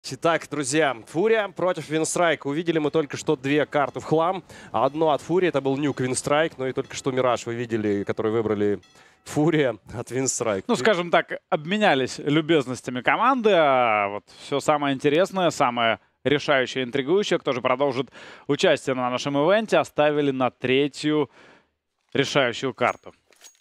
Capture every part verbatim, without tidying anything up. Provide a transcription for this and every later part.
Итак, друзья, Фурия против Винстрайк. Увидели мы только что две карты в хлам. Одно от Фурии, это был Нюк Винстрайк, ну и только что Мираж вы видели, который выбрали Фурия от Винстрайк. Ну, скажем так, обменялись любезностями команды. А вот все самое интересное, самое решающее, интригующее, кто же продолжит участие на нашем ивенте, оставили на третью решающую карту.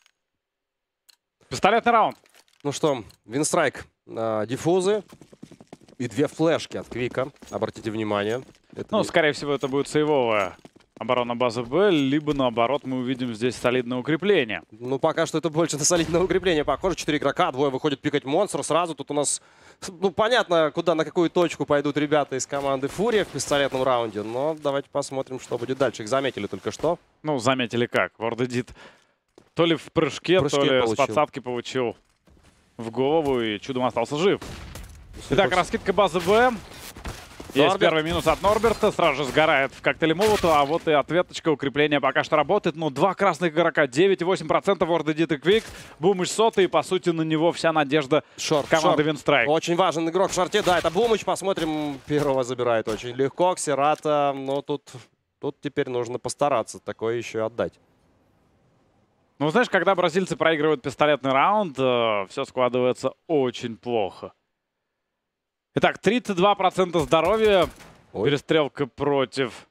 Пистолетный раунд. Ну что, Винстрайк, э, диффузы и две флешки от Квика. Обратите внимание. Это Ну, не... скорее всего, это будет сейвовая оборона базы Б, либо, наоборот, мы увидим здесь солидное укрепление. Ну, пока что это больше на солидное укрепление похоже. Четыре игрока, двое выходят пикать монстр. Сразу тут у нас, ну, понятно, куда, на какую точку пойдут ребята из команды Фурия в пистолетном раунде. Но давайте посмотрим, что будет дальше. Их заметили только что. Ну, заметили как. World Edit то ли в прыжке, В прыжке то ли получил. с подсадки получил в голову и чудом остался жив. Итак, раскидка базы Б. Есть Норберт. первый минус от Норберта. Сразу же сгорает в коктейле Молотова. А вот и ответочка. Укрепление пока что работает. Ну, два красных игрока. девять и восемь процентов World Edit и Квик. Бумыч сотый. И, по сути, на него вся надежда Шорт, команды шорт. Винстрайк. Очень важен игрок в шорте. Да, это Бумыч. Посмотрим. Первого забирает очень легко. Ксерата. Но тут, тут теперь нужно постараться такое еще отдать. Ну, знаешь, когда бразильцы проигрывают пистолетный раунд, э, все складывается очень плохо. Итак, тридцать два процента здоровья. Ой. Перестрелка против...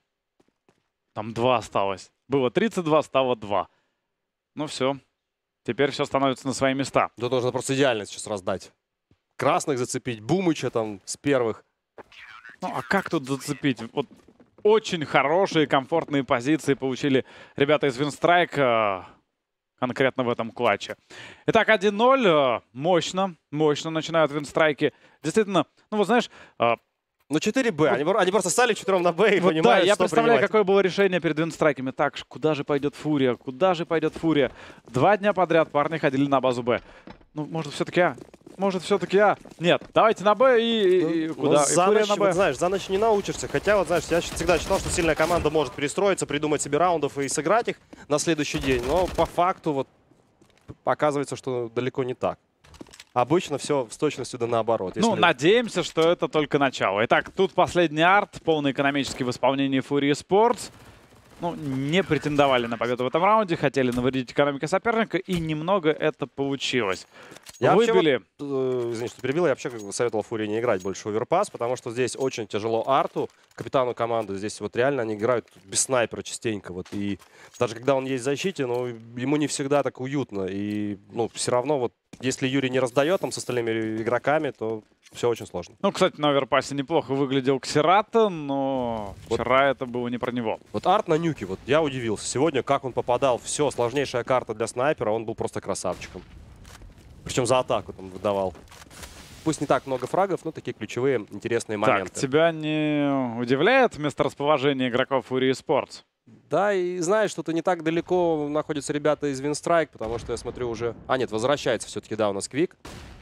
Там два осталось. Было тридцать два, стало два. Ну все. Теперь все становится на свои места. Тут нужно просто идеально сейчас раздать. Красных зацепить. Бумыча там с первых. Ну, а как тут зацепить? Вот очень хорошие, комфортные позиции получили ребята из Винстрайка. Конкретно в этом клатче. Итак, один ноль. Мощно. Мощно начинают Винстрайки. Действительно, ну вот знаешь... Ну, четыре Б. Они, они просто стали четвером на Б и Вот понимают, да, я что представляю, принимать. какое было решение перед Винстрайками. Так, куда же пойдет Фурия? Куда же пойдет Фурия? Два дня подряд парни ходили на базу Б. Ну, может, все-таки А? Может, все-таки А? Нет, давайте на Б и, Ну, и ну, куда? И за Фурия ночь, на Б. вот, знаешь, за ночь не научишься. Хотя, вот, знаешь, я всегда считал, что сильная команда может перестроиться, придумать себе раундов и сыграть их на следующий день. Но по факту вот оказывается, что далеко не так. Обычно все с точностью да наоборот. Ну, Если... надеемся, что это только начало. Итак, тут последний арт, полный экономический в исполнении Fury Sports. Ну, не претендовали на победу в этом раунде, хотели навредить экономике соперника, и немного это получилось. Я Выбили. вообще, вот, э, извини, что перебил, я вообще как бы советовал Фурии не играть больше в оверпас, потому что здесь очень тяжело Арту, капитану команды. Здесь вот реально они играют без снайпера частенько. Вот, и даже когда он есть в защите, ну, ему не всегда так уютно. И ну, все равно, вот, если Юрий не раздает там с остальными игроками, то все очень сложно. Ну, кстати, на оверпасе неплохо выглядел Ксерата, но Вот. вчера это было не про него. Вот Арт на нюке, вот я удивился. Сегодня, как он попадал, все, сложнейшая карта для снайпера, он был просто красавчиком. Причем за атаку там выдавал. Пусть не так много фрагов, но такие ключевые интересные моменты. Так, тебя не удивляет месторасположение игроков Fury Sports? Да, и знаешь, что-то не так далеко находятся ребята из Винстрайк, потому что я смотрю уже... А, нет, возвращается все-таки, да, у нас Квик.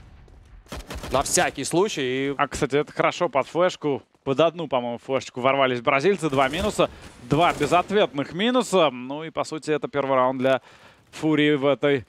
На всякий случай. И... А, кстати, это хорошо под флешку. Под одну, по-моему, флешечку ворвались бразильцы. Два минуса. Два безответных минуса. Ну и, по сути, это первый раунд для Фурии в этой...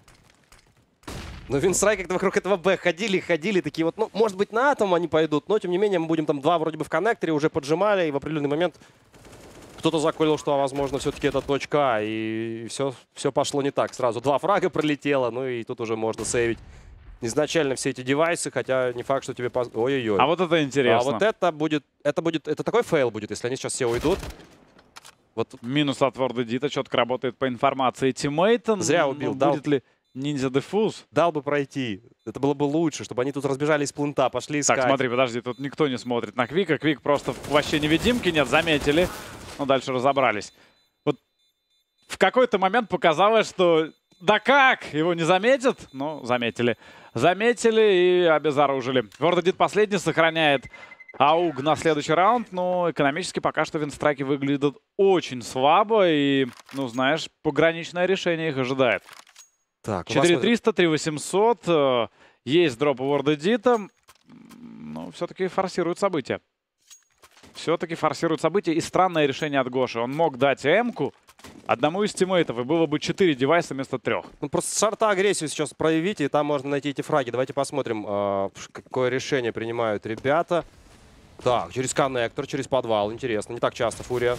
Но Винстрайк как-то вокруг этого Б ходили, ходили, такие вот, ну, может быть, на атом они пойдут, но, тем не менее, мы будем там два вроде бы в коннекторе, уже поджимали, и в определенный момент кто-то заколил, что, возможно, все-таки это точка А, и все, все пошло не так. Сразу два фрага пролетело, ну и тут уже можно сейвить изначально все эти девайсы, хотя не факт, что тебе... Поз... Ой-ой-ой. А вот это интересно. А вот это будет, это будет, это такой фейл будет, если они сейчас все уйдут. Вот. Минус от World Edit, четко работает по информации тиммейта. Зря убил, Но дал. будет ли ниндзя дефуз? Дал бы пройти. Это было бы лучше, чтобы они тут разбежались с плинта, пошли искать. Так, смотри, подожди, тут никто не смотрит на Квика. Квик просто вообще невидимки нет, заметили. Ну, дальше разобрались. Вот в какой-то момент показалось, что да как, его не заметят? Ну, заметили. Заметили и обезоружили. World Edit последний сохраняет АУГ на следующий раунд, но экономически пока что Винстрайки выглядят очень слабо. И, ну, знаешь, пограничное решение их ожидает. Так, четыре триста, три восемьсот. Есть дроп у World Edit. Но все-таки форсируют события. Все-таки форсируют события. И странное решение от Гоши. Он мог дать М-ку одному из тиммейтов, и было бы четыре девайса вместо трех. Ну, просто с шарта агрессию сейчас проявите, и там можно найти эти фраги. Давайте посмотрим, э, какое решение принимают ребята. Так, через коннектор, через подвал. Интересно. Не так часто Фурия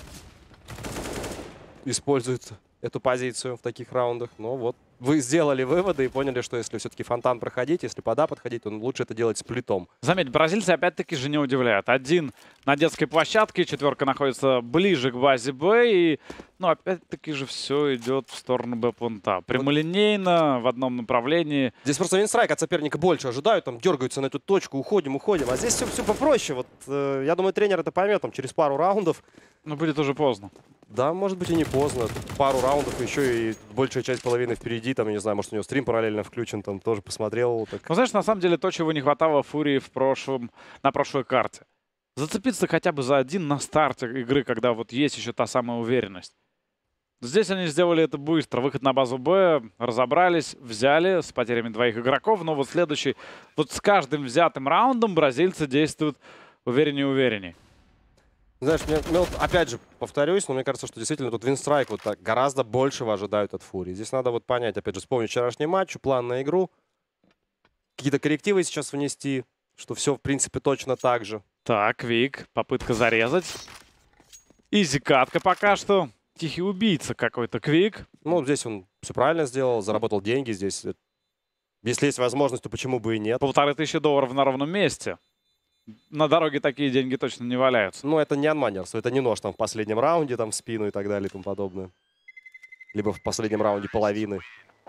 использует эту позицию в таких раундах. Но вот вы сделали выводы и поняли, что если все-таки фонтан проходить, если пода подходить, то лучше это делать сплитом. Заметь, бразильцы опять-таки же не удивляют. Один на детской площадке, четверка находится ближе к базе Б. И, ну, опять-таки же все идет в сторону Б-пункта. Прямолинейно, в одном направлении. Здесь просто винстрайк от соперника больше ожидают, там дергаются на эту точку, уходим, уходим. А здесь все, все попроще. Вот, э, я думаю, тренер это поймет там, через пару раундов. Но будет уже поздно. Да, может быть и не поздно. Тут пару раундов, еще и большая часть половины впереди. Там, я не знаю, может у него стрим параллельно включен, там тоже посмотрел. Так. Ну, знаешь, на самом деле то, чего не хватало Фурии в прошлом, на прошлой карте. Зацепиться хотя бы за один на старте игры, когда вот есть еще та самая уверенность. Здесь они сделали это быстро. Выход на базу Б, разобрались, взяли с потерями двоих игроков. Но вот следующий, вот с каждым взятым раундом бразильцы действуют увереннее и увереннее. Знаешь, мне, мне вот, опять же, повторюсь, но мне кажется, что действительно тут винстрайк вот так гораздо большего ожидают от Фурии. Здесь надо вот понять, опять же, вспомнить вчерашний матч, план на игру. Какие-то коррективы сейчас внести, что все, в принципе, точно так же. Так, Вик, попытка зарезать. Изи-катка пока что. Тихий убийца какой-то, Квик. Ну, здесь он все правильно сделал, заработал деньги здесь. Если есть возможность, то почему бы и нет. Полторы тысячи долларов на ровном месте. На дороге такие деньги точно не валяются. Ну, это не анманерство, это не нож там в последнем раунде, там в спину и так далее и тому подобное. Либо в последнем раунде половины.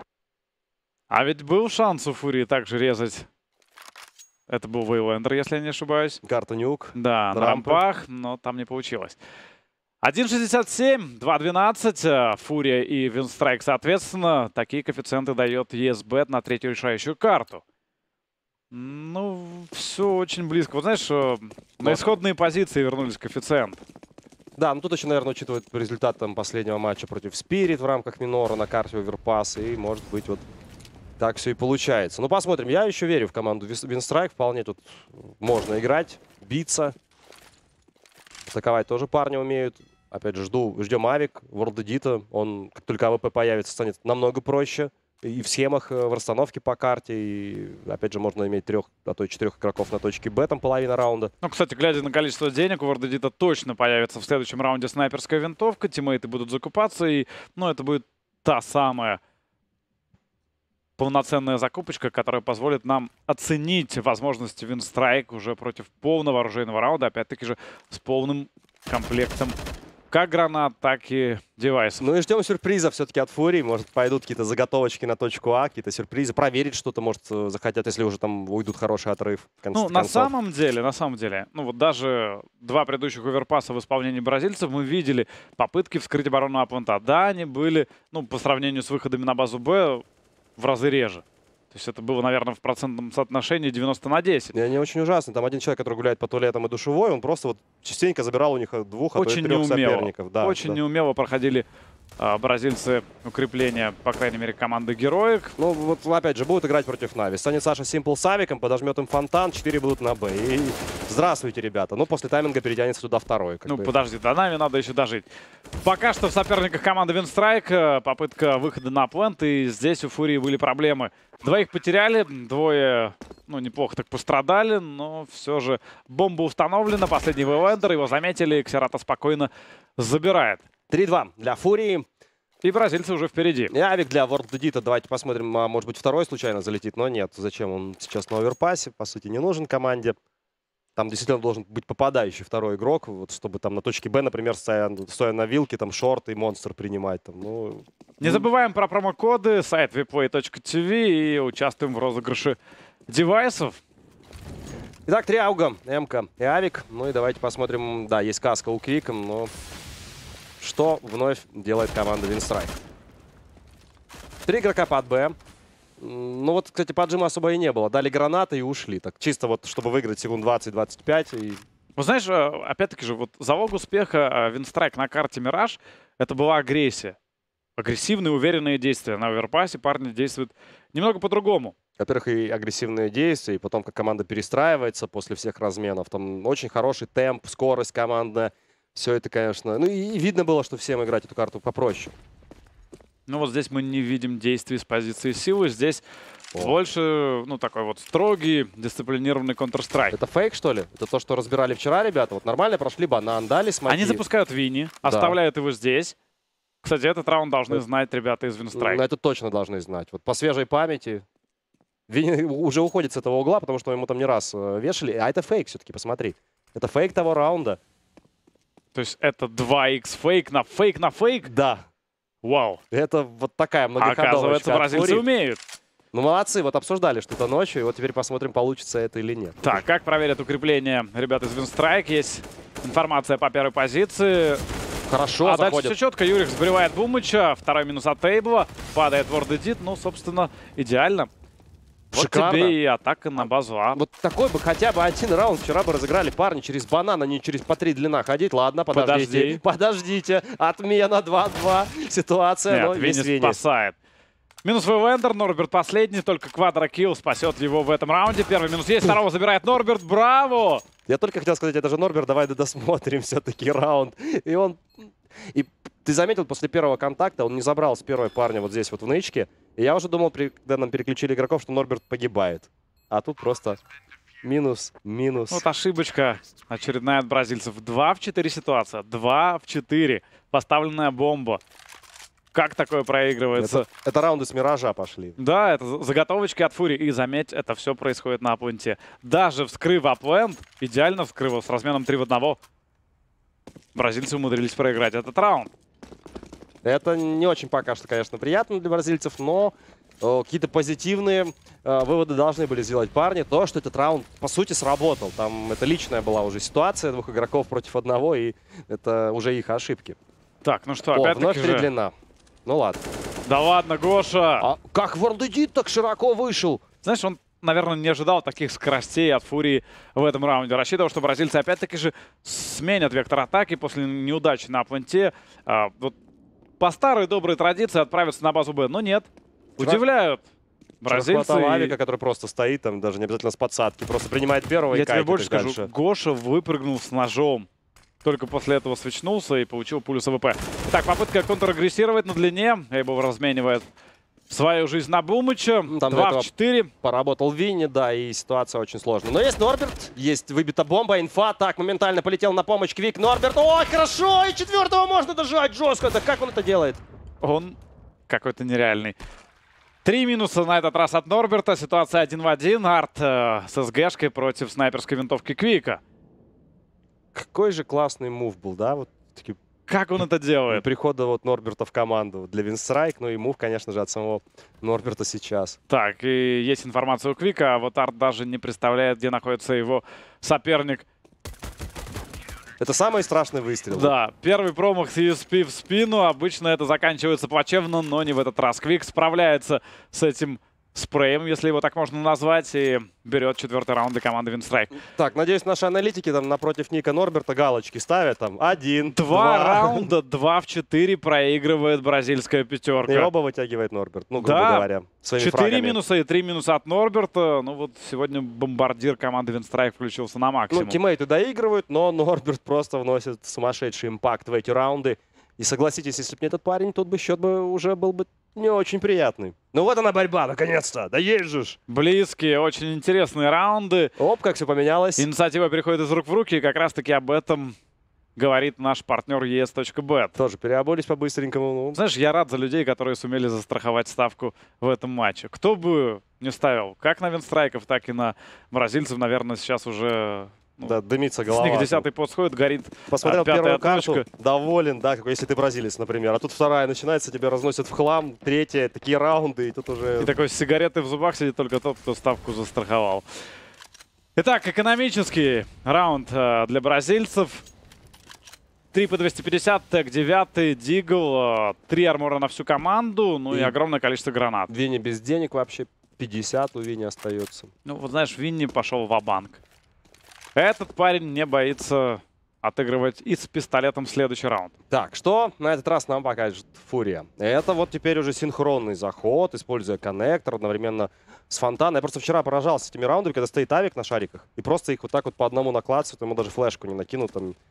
А ведь был шанс у Фурии также резать. Это был Вейлендер, если я не ошибаюсь. Карта нюк. Да, на Рампы. рампах, но там не получилось. один шестьдесят семь, два двенадцать. Фурия и Винстрайк, соответственно. Такие коэффициенты дает ЕСБет на третью решающую карту. Ну, все очень близко. Вот знаешь, на исходные позиции вернулись коэффициенты. Да, ну тут еще, наверное, учитывают результат там, последнего матча против Спирит в рамках минора на карте Оверпасс. И, может быть, вот так все и получается. Ну, посмотрим. Я еще верю в команду Винстрайк. Вполне тут можно играть, биться. Атаковать тоже парни умеют. Опять же, жду, ждем Авик, World Edit. Он, как только АВП появится, станет намного проще. И в схемах, в расстановке по карте. И, опять же, можно иметь трех, а то и четырех игроков на точке Б, там половина раунда. Ну, кстати, глядя на количество денег, у World Edit точно появится в следующем раунде снайперская винтовка. Тиммейты будут закупаться. И, ну, это будет та самая полноценная закупочка, которая позволит нам оценить возможности Винстрайк уже против полного оружейного раунда. Опять-таки же с полным комплектом как гранат, так и девайсов. Ну и ждем сюрприза все-таки от Фурии. Может, пойдут какие-то заготовочки на точку А, какие-то сюрпризы. Проверить что-то, может, захотят, если уже там уйдут хороший отрыв. Ну, на самом деле, на самом деле, ну вот даже два предыдущих оверпасса в исполнении бразильцев мы видели попытки вскрыть оборону А-пункта. Да, они были, ну, по сравнению с выходами на базу Б, в разы реже. То есть это было, наверное, в процентном соотношении девяносто на десять. И они очень ужасны. Там один человек, который гуляет по туалетам и душевой, он просто вот частенько забирал у них двух, а то и трех соперников. Да, очень да. неумело проходили а, бразильцы укрепления, по крайней мере, команды Героик. Ну, вот опять же, будут играть против Нави. Станет Саша Симпл с Авиком, подожмет им фонтан, четыре будут на Б. И здравствуйте, ребята. Ну, после тайминга перетянется туда второй. Ну, бы. подожди, до Нави надо еще дожить. Пока что в соперниках команды Винстрайк попытка выхода на плент, и здесь у Фурии были проблемы. Двоих потеряли, двое, ну, неплохо так пострадали, но все же бомба установлена. Последний Вейлендер, его заметили, Ксерата спокойно забирает. три-два для Фурии. И бразильцы уже впереди. И Авик для World Edit. Давайте посмотрим, а, может быть, второй случайно залетит, но нет. Зачем? Он сейчас на оверпассе, по сути, не нужен команде. Там действительно должен быть попадающий второй игрок, вот, чтобы там на точке Б, например, стоя, стоя на вилке, там шорт и монстр принимать. Там, ну... Не забываем про промокоды, сайт виплей точка тв и участвуем в розыгрыше девайсов. Итак, три ауга, М-ка и Авик. Ну и давайте посмотрим. Да, есть каска у Квика, но что вновь делает команда Винстрайк? Три игрока под Б. Ну вот, кстати, поджима особо и не было. Дали гранаты и ушли. Так чисто вот, чтобы выиграть секунд двадцать-двадцать пять. И... Ну, знаешь, опять-таки же, вот залог успеха Винстрайк на карте Мираж — это была агрессия. Агрессивные, уверенные действия. На оверпассе парни действуют немного по-другому. Во-первых, и агрессивные действия, и потом, как команда перестраивается после всех разменов. Там очень хороший темп, скорость командная. Все это, конечно... Ну и видно было, что всем играть эту карту попроще. Ну вот здесь мы не видим действий с позиции силы. Здесь О. Больше, ну, такой вот строгий, дисциплинированный Counter-Strike. Это фейк, что ли? Это то, что разбирали вчера ребята? Вот нормально прошли банан, дали смоки. Они запускают Винни, Да. оставляют его здесь. Кстати, этот раунд должны знать ребята из Winstrike. Ну, это точно должны знать. Вот по свежей памяти. Винни уже уходит с этого угла, потому что ему там не раз э, вешали. А это фейк все-таки, посмотри. Это фейк того раунда. То есть это два икс фейк на фейк на фейк? Да. Вау. Это вот такая А многоходовочка. оказывается, от бразильцы Фурии. умеют. Ну, молодцы, вот обсуждали что-то ночью, и вот теперь посмотрим, получится это или нет. Так, как проверят укрепление ребят из Winstrike? Есть информация по первой позиции. Хорошо, а заходит. дальше все четко. Юрик сбривает Бумыча. Второй минус от Тейбла. Падает World Edit. Ну, собственно, идеально. Вот Шикарно. тебе и атака на базу А. Вот такой бы хотя бы один раунд вчера бы разыграли парни через банан, а не через по три длина ходить. Ладно, подождите. Подожди. Подождите. Отмена два-два. Ситуация, Нет, но Винни есть Винни. спасает. Минус Вендер, Норберт последний, только квадрокилл спасет его в этом раунде. Первый минус есть, второго забирает Норберт, браво! Я только хотел сказать, это же Норберт, давай досмотрим все-таки раунд. И он... И ты заметил, после первого контакта он не забрал с первой парня вот здесь вот в нычке. И я уже думал, при- когда нам переключили игроков, что Норберт погибает. А тут просто минус, минус. Вот ошибочка очередная от бразильцев. два в четыре ситуация, два в четыре. Поставленная бомба. Как такое проигрывается? Это, это раунды с Миража пошли. Да, это за- заготовочки от Фури. И заметь, это все происходит на апленте. Даже вскрыв аплент, идеально вскрыв его с разменом три в один, бразильцы умудрились проиграть этот раунд. Это не очень пока что, конечно, приятно для бразильцев, но э, какие-то позитивные э, выводы должны были сделать парни. То, что этот раунд, по сути, сработал. Там это личная была уже ситуация двух игроков против одного, и это уже их ошибки. Так, ну что, О, вновь опять-таки три же... длина. Ну ладно. Да ладно, Гоша! А как World Edit так широко вышел? Знаешь, он, наверное, не ожидал таких скоростей от Фурии в этом раунде. Рассчитывал, что бразильцы опять-таки же сменят вектор атаки после неудачи на апленте. А, вот по старой доброй традиции отправятся на базу Б. Но нет. Вчера- Удивляют Вчера бразильцы. хватало и- Авика, который просто стоит, там даже не обязательно с подсадки, просто принимает первого Я и тебе кайфит больше их скажу, дальше. Гоша выпрыгнул с ножом. Только после этого свечнулся и получил пулю с АВП. Итак, попытка контрагрессировать на длине. Эйбл разменивает свою жизнь на Бумыча. Там до два этого в четыре. Поработал Винни, да, и ситуация очень сложная. Но есть Норберт, есть выбита бомба, инфа. Так, моментально полетел на помощь Квик. Норберт, ой, хорошо, и четвертого можно дожать жестко. Да как он это делает? Он какой-то нереальный. Три минуса на этот раз от Норберта. Ситуация один в один. Арт э, с СГшкой против снайперской винтовки Квика. Какой же классный мув был, да? Вот таки, Как он это делает? прихода вот Норберта в команду для Winstrike. Ну и мув, конечно же, от самого Норберта сейчас. Так, и есть информация у Квика, а вот Арт даже не представляет, где находится его соперник. Это самый страшный выстрел. Да, первый промах си эс пи в спину. Обычно это заканчивается плачевно, но не в этот раз. Квик справляется с этим спреем, если его так можно назвать, и берет четвертый раунд для команды Winstrike. Так, надеюсь, наши аналитики там напротив ника Норберта галочки ставят. Там один, Два два. раунда, два в четыре проигрывает бразильская И пятерка. оба вытягивает Норберт, ну, грубо Да, говоря, своими Четыре фрагами. минуса и три минуса от Норберта. Ну вот сегодня бомбардир команды Winstrike включился на максимум. Ну, тиммейты доигрывают, но Норберт просто вносит сумасшедший импакт в эти раунды. И согласитесь, если бы не этот парень, тут бы счет бы уже был бы не очень приятный. Ну вот она борьба, наконец-то. Да есть же ж. Близкие, очень интересные раунды. Оп, как все поменялось. Инициатива переходит из рук в руки, и как раз-таки об этом говорит наш партнер и эс точка бет. Тоже переобулись по-быстренькому. Ну, Знаешь, я рад за людей, которые сумели застраховать ставку в этом матче. Кто бы не ставил, как на Винстрайков, так и на бразильцев, наверное, сейчас уже... ну, да, дымится с голова. них десятый пост сходит, горит Посмотрел а, пятая первую карту, точка. доволен, да, как если ты бразилец, например. А тут вторая начинается, тебя разносят в хлам, третья, такие раунды, и тут уже... И такой с сигаретой в зубах сидит только тот, кто ставку застраховал. Итак, экономический раунд э, для бразильцев. три по двести пятьдесят, тег девять, дигл, э, три армора на всю команду, ну и, И- огромное количество гранат. Винни без денег вообще, пятьдесят у Винни остается. Ну вот знаешь, Винни пошел ва-банк. Этот парень не боится отыгрывать и с пистолетом следующий раунд. Так, что на этот раз нам покажет Фурия? Это вот теперь уже синхронный заход, используя коннектор одновременно с фонтаном. Я просто вчера поражался этими раундами, когда стоит авик на шариках, и просто их вот так вот по одному накладывают, ему даже флешку не накинут. Там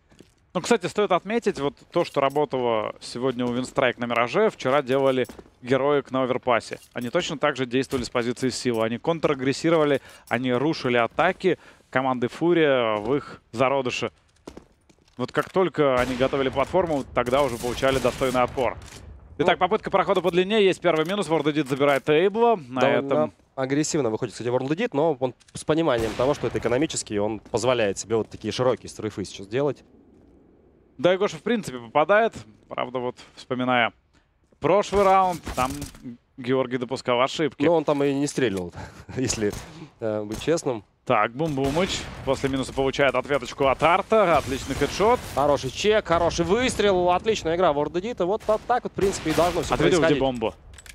Ну, кстати, стоит отметить вот то, что работало сегодня у Винстрайк на Мираже, вчера делали Героик на Оверпассе. Они точно так же действовали с позиции силы. Они контрагрессировали, они рушили атаки команды Фурия в их зародыше. Вот как только они готовили платформу, тогда уже получали достойный отпор. Итак, попытка прохода по длине. Есть первый минус. Вордедит забирает Тейбла. На этом... агрессивно выходит, кстати, Вордедит, но он с пониманием того, что это экономически, он позволяет себе вот такие широкие стрейфы сейчас делать. Да, и Гоша в принципе попадает. Правда, вот вспоминая прошлый раунд, там Георгий допускал ошибки. Но он там и не стрельнул, если э, быть честным. Так, Бум-Бумыч после минуса получает ответочку от Арта. Отличный хедшот. Хороший чек, хороший выстрел. Отличная игра Вордедита. Вот так вот, в принципе, и должно все Ответил, происходить. где бомбу.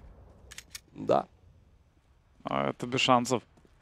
Да. А это без шансов.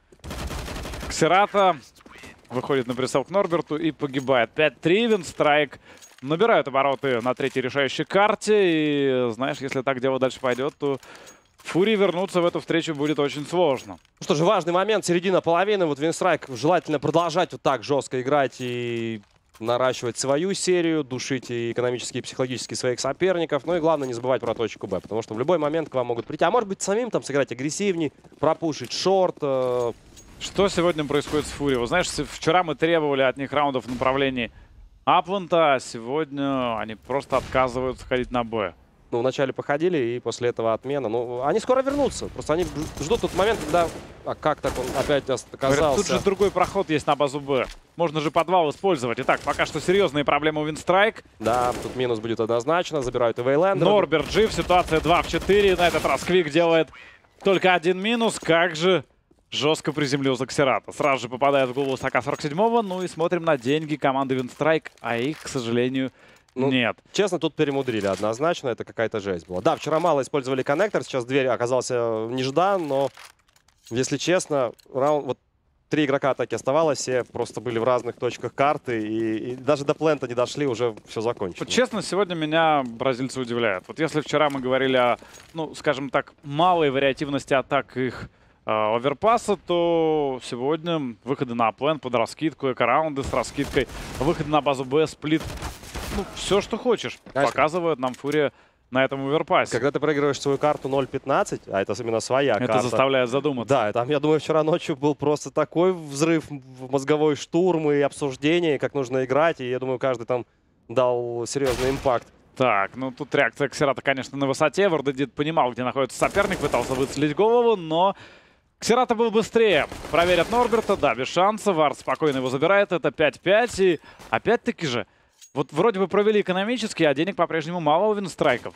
Ксерата выходит на прицел к Норберту и погибает. пять три, Винстрайк набирают обороты на третьей решающей карте. И, знаешь, если так дело дальше пойдет, то Фурии вернуться в эту встречу будет очень сложно. Ну что же, важный момент, середина половины. Вот Винстрайк желательно продолжать вот так жестко играть и наращивать свою серию, душить и экономически, и психологически своих соперников. Ну и главное, не забывать про точку Б, потому что в любой момент к вам могут прийти. А может быть, самим там сыграть агрессивнее, пропушить шорт. Э Что сегодня происходит с Фурией? Вы знаешь, вчера мы требовали от них раундов в направлении Апленда, а сегодня они просто отказываются ходить на Б. Ну, вначале походили, и после этого отмена. Ну, они скоро вернутся. Просто они ждут тот момент, когда... А как так он опять оказался? Говорят, тут же другой проход есть на базу Б. Можно же подвал использовать. Итак, пока что серьезные проблемы у Винстрайк. Да, тут минус будет однозначно. Забирают и Вейлендера. Норберт жив. Ситуация два в четыре. На этот раз Квик делает только один минус. Как же жестко приземлился Ксерата. Сразу же попадает в голову Сака сорок седьмого. Ну и смотрим на деньги команды Винстрайк. А их, к сожалению, ну, нет. Честно, тут перемудрили однозначно. Это какая-то жесть была. Да, вчера мало использовали коннектор. Сейчас дверь оказался неждан, но, если честно, раунд... Вот три игрока атаки оставалось, все просто были в разных точках карты. И, и даже до плента не дошли, уже все закончено. Вот честно, сегодня меня бразильцы удивляют. Вот если вчера мы говорили о, ну, скажем так, малой вариативности атак их э, оверпасса, то сегодня выходы на плен под раскидку, эко-раунды с раскидкой, выходы на базу Б, сплит. Ну, все, что хочешь, Конечно. показывают нам Фурия на этом оверпассе. Когда ты проигрываешь свою карту ноль пятнадцать, а это именно своя это карта. Это заставляет задуматься. Да, там, я думаю, вчера ночью был просто такой взрыв, мозговой штурм и обсуждение, как нужно играть. И я думаю, каждый там дал серьезный импакт. Так, ну тут реакция Ксерата, конечно, на высоте. Вордедит понимал, где находится соперник, пытался выцелить голову, но Ксерата был быстрее. Проверят Норберта, да, без шансов. Арт спокойно его забирает, это пять пять. И опять-таки же, вот вроде бы провели экономически, а денег по-прежнему мало у Винстрайков.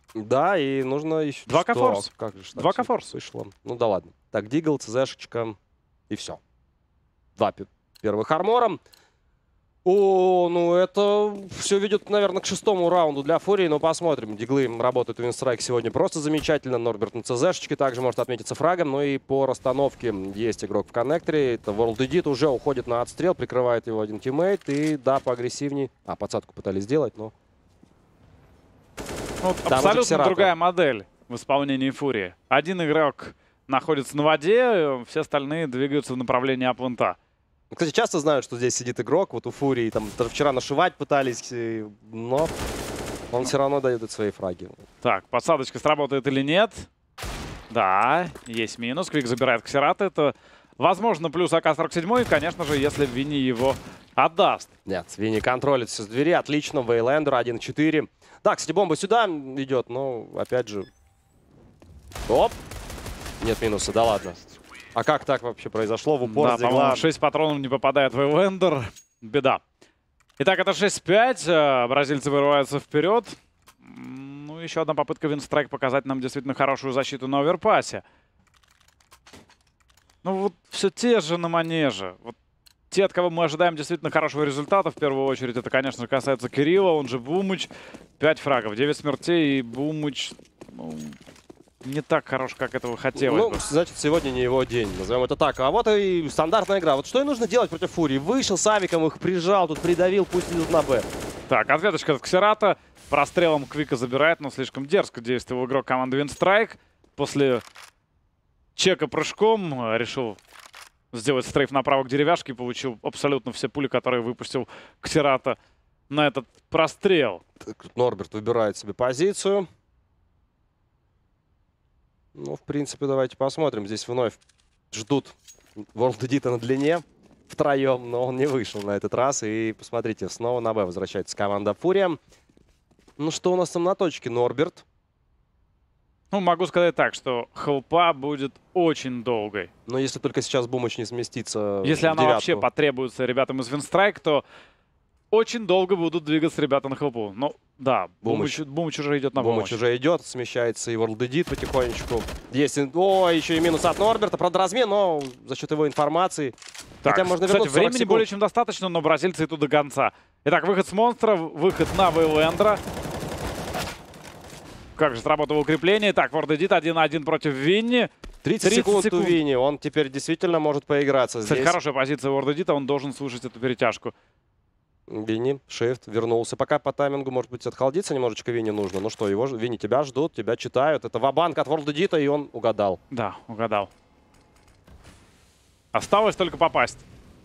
Да, и нужно еще... Два К-форс. Как же Два К-форс. Вышло. Ну да ладно. Так, Дигл, ЦЗшечка и все. Два первых армора. О, ну это все ведет, наверное, к шестому раунду для Фурии, но посмотрим. Диглы работают у Винстрайк сегодня просто замечательно. Норберт на ЦЗшечке также может отметиться фрагом, но и по расстановке есть игрок в коннекторе. Это Вордедит уже уходит на отстрел, прикрывает его один тиммейт. И да, поагрессивнее. А, подсадку пытались сделать, но... Ну, абсолютно другая модель в исполнении Фурии. Один игрок находится на воде, все остальные двигаются в направлении аплента. Кстати, часто знают, что здесь сидит игрок, вот у Фурии, там даже вчера нашивать пытались, но он все равно дает свои фраги. Так, подсадочка сработает или нет? Да, есть минус. Квик забирает Ксерата. Это, возможно, плюс А К сорок семь, конечно же, если Винни его отдаст. Нет, Винни контролит все с двери, отлично. Вейлендер один четыре. Да, кстати, бомба сюда идет, но опять же... Оп! Нет минуса, да ладно. А как так вообще произошло? В упор да, по-моему, шесть патронов не попадает в Вейлендер. Беда. Итак, это шесть пять. Бразильцы вырываются вперед. Ну, еще одна попытка Винстрайк показать нам действительно хорошую защиту на оверпассе. Ну, вот все те же на манеже. Вот те, от кого мы ожидаем действительно хорошего результата, в первую очередь, это, конечно же, касается Кирилла, он же Бумыч. пять фрагов, девять смертей, и Бумыч... Ну, не так хорош, как этого хотелось Ну, бы. значит, сегодня не его день, назовем это так. А вот и стандартная игра. Вот что и нужно делать против Фурии? Вышел с авиком, их прижал, тут придавил, пусть идут на Б. Так, ответочка от Ксерата. Прострелом Квика забирает, но слишком дерзко действовал игрок команды Винстрайк. После чека прыжком решил сделать стрейф направо к деревяшке и получил абсолютно все пули, которые выпустил Ксерата. на этот прострел. Так, Норберт выбирает себе позицию. Ну, в принципе, давайте посмотрим. Здесь вновь ждут World Edit на длине втроем, но он не вышел на этот раз. И посмотрите, снова на Б возвращается команда Фурия. Ну, что у нас там на точке? Норберт. Ну, могу сказать так, что хелпа будет очень долгой. Но если только сейчас Бумыч не сместится. Если в она девятку. вообще потребуется ребятам из Винстрайк, то очень долго будут двигаться ребята на хелпу. Ну, да, Бумыч. Бумыч, Бумыч уже идет на Бумыч помощь. уже идет, смещается и World Edit потихонечку. Есть, о, еще и минус от Норберта, правда размен, но за счет его информации. Так, Хотя можно кстати, вернуться сорок времени секунд. более чем достаточно, но бразильцы идут до конца. Итак, выход с монстра, выход на Вейлендера. Как же сработало укрепление. Так, World Edit один на один против Винни. тридцать, тридцать секунд, секунд. у Винни, он теперь действительно может поиграться. Кстати, Здесь хорошая позиция World Edit, он должен слышать эту перетяжку. Винни, Shift, вернулся. Пока по таймингу, может быть, отхалдиться немножечко Винни нужно. Ну что, его же, Винни, тебя ждут, тебя читают. Это ва-банк от World Edit, и он угадал. Да, угадал. Осталось только попасть.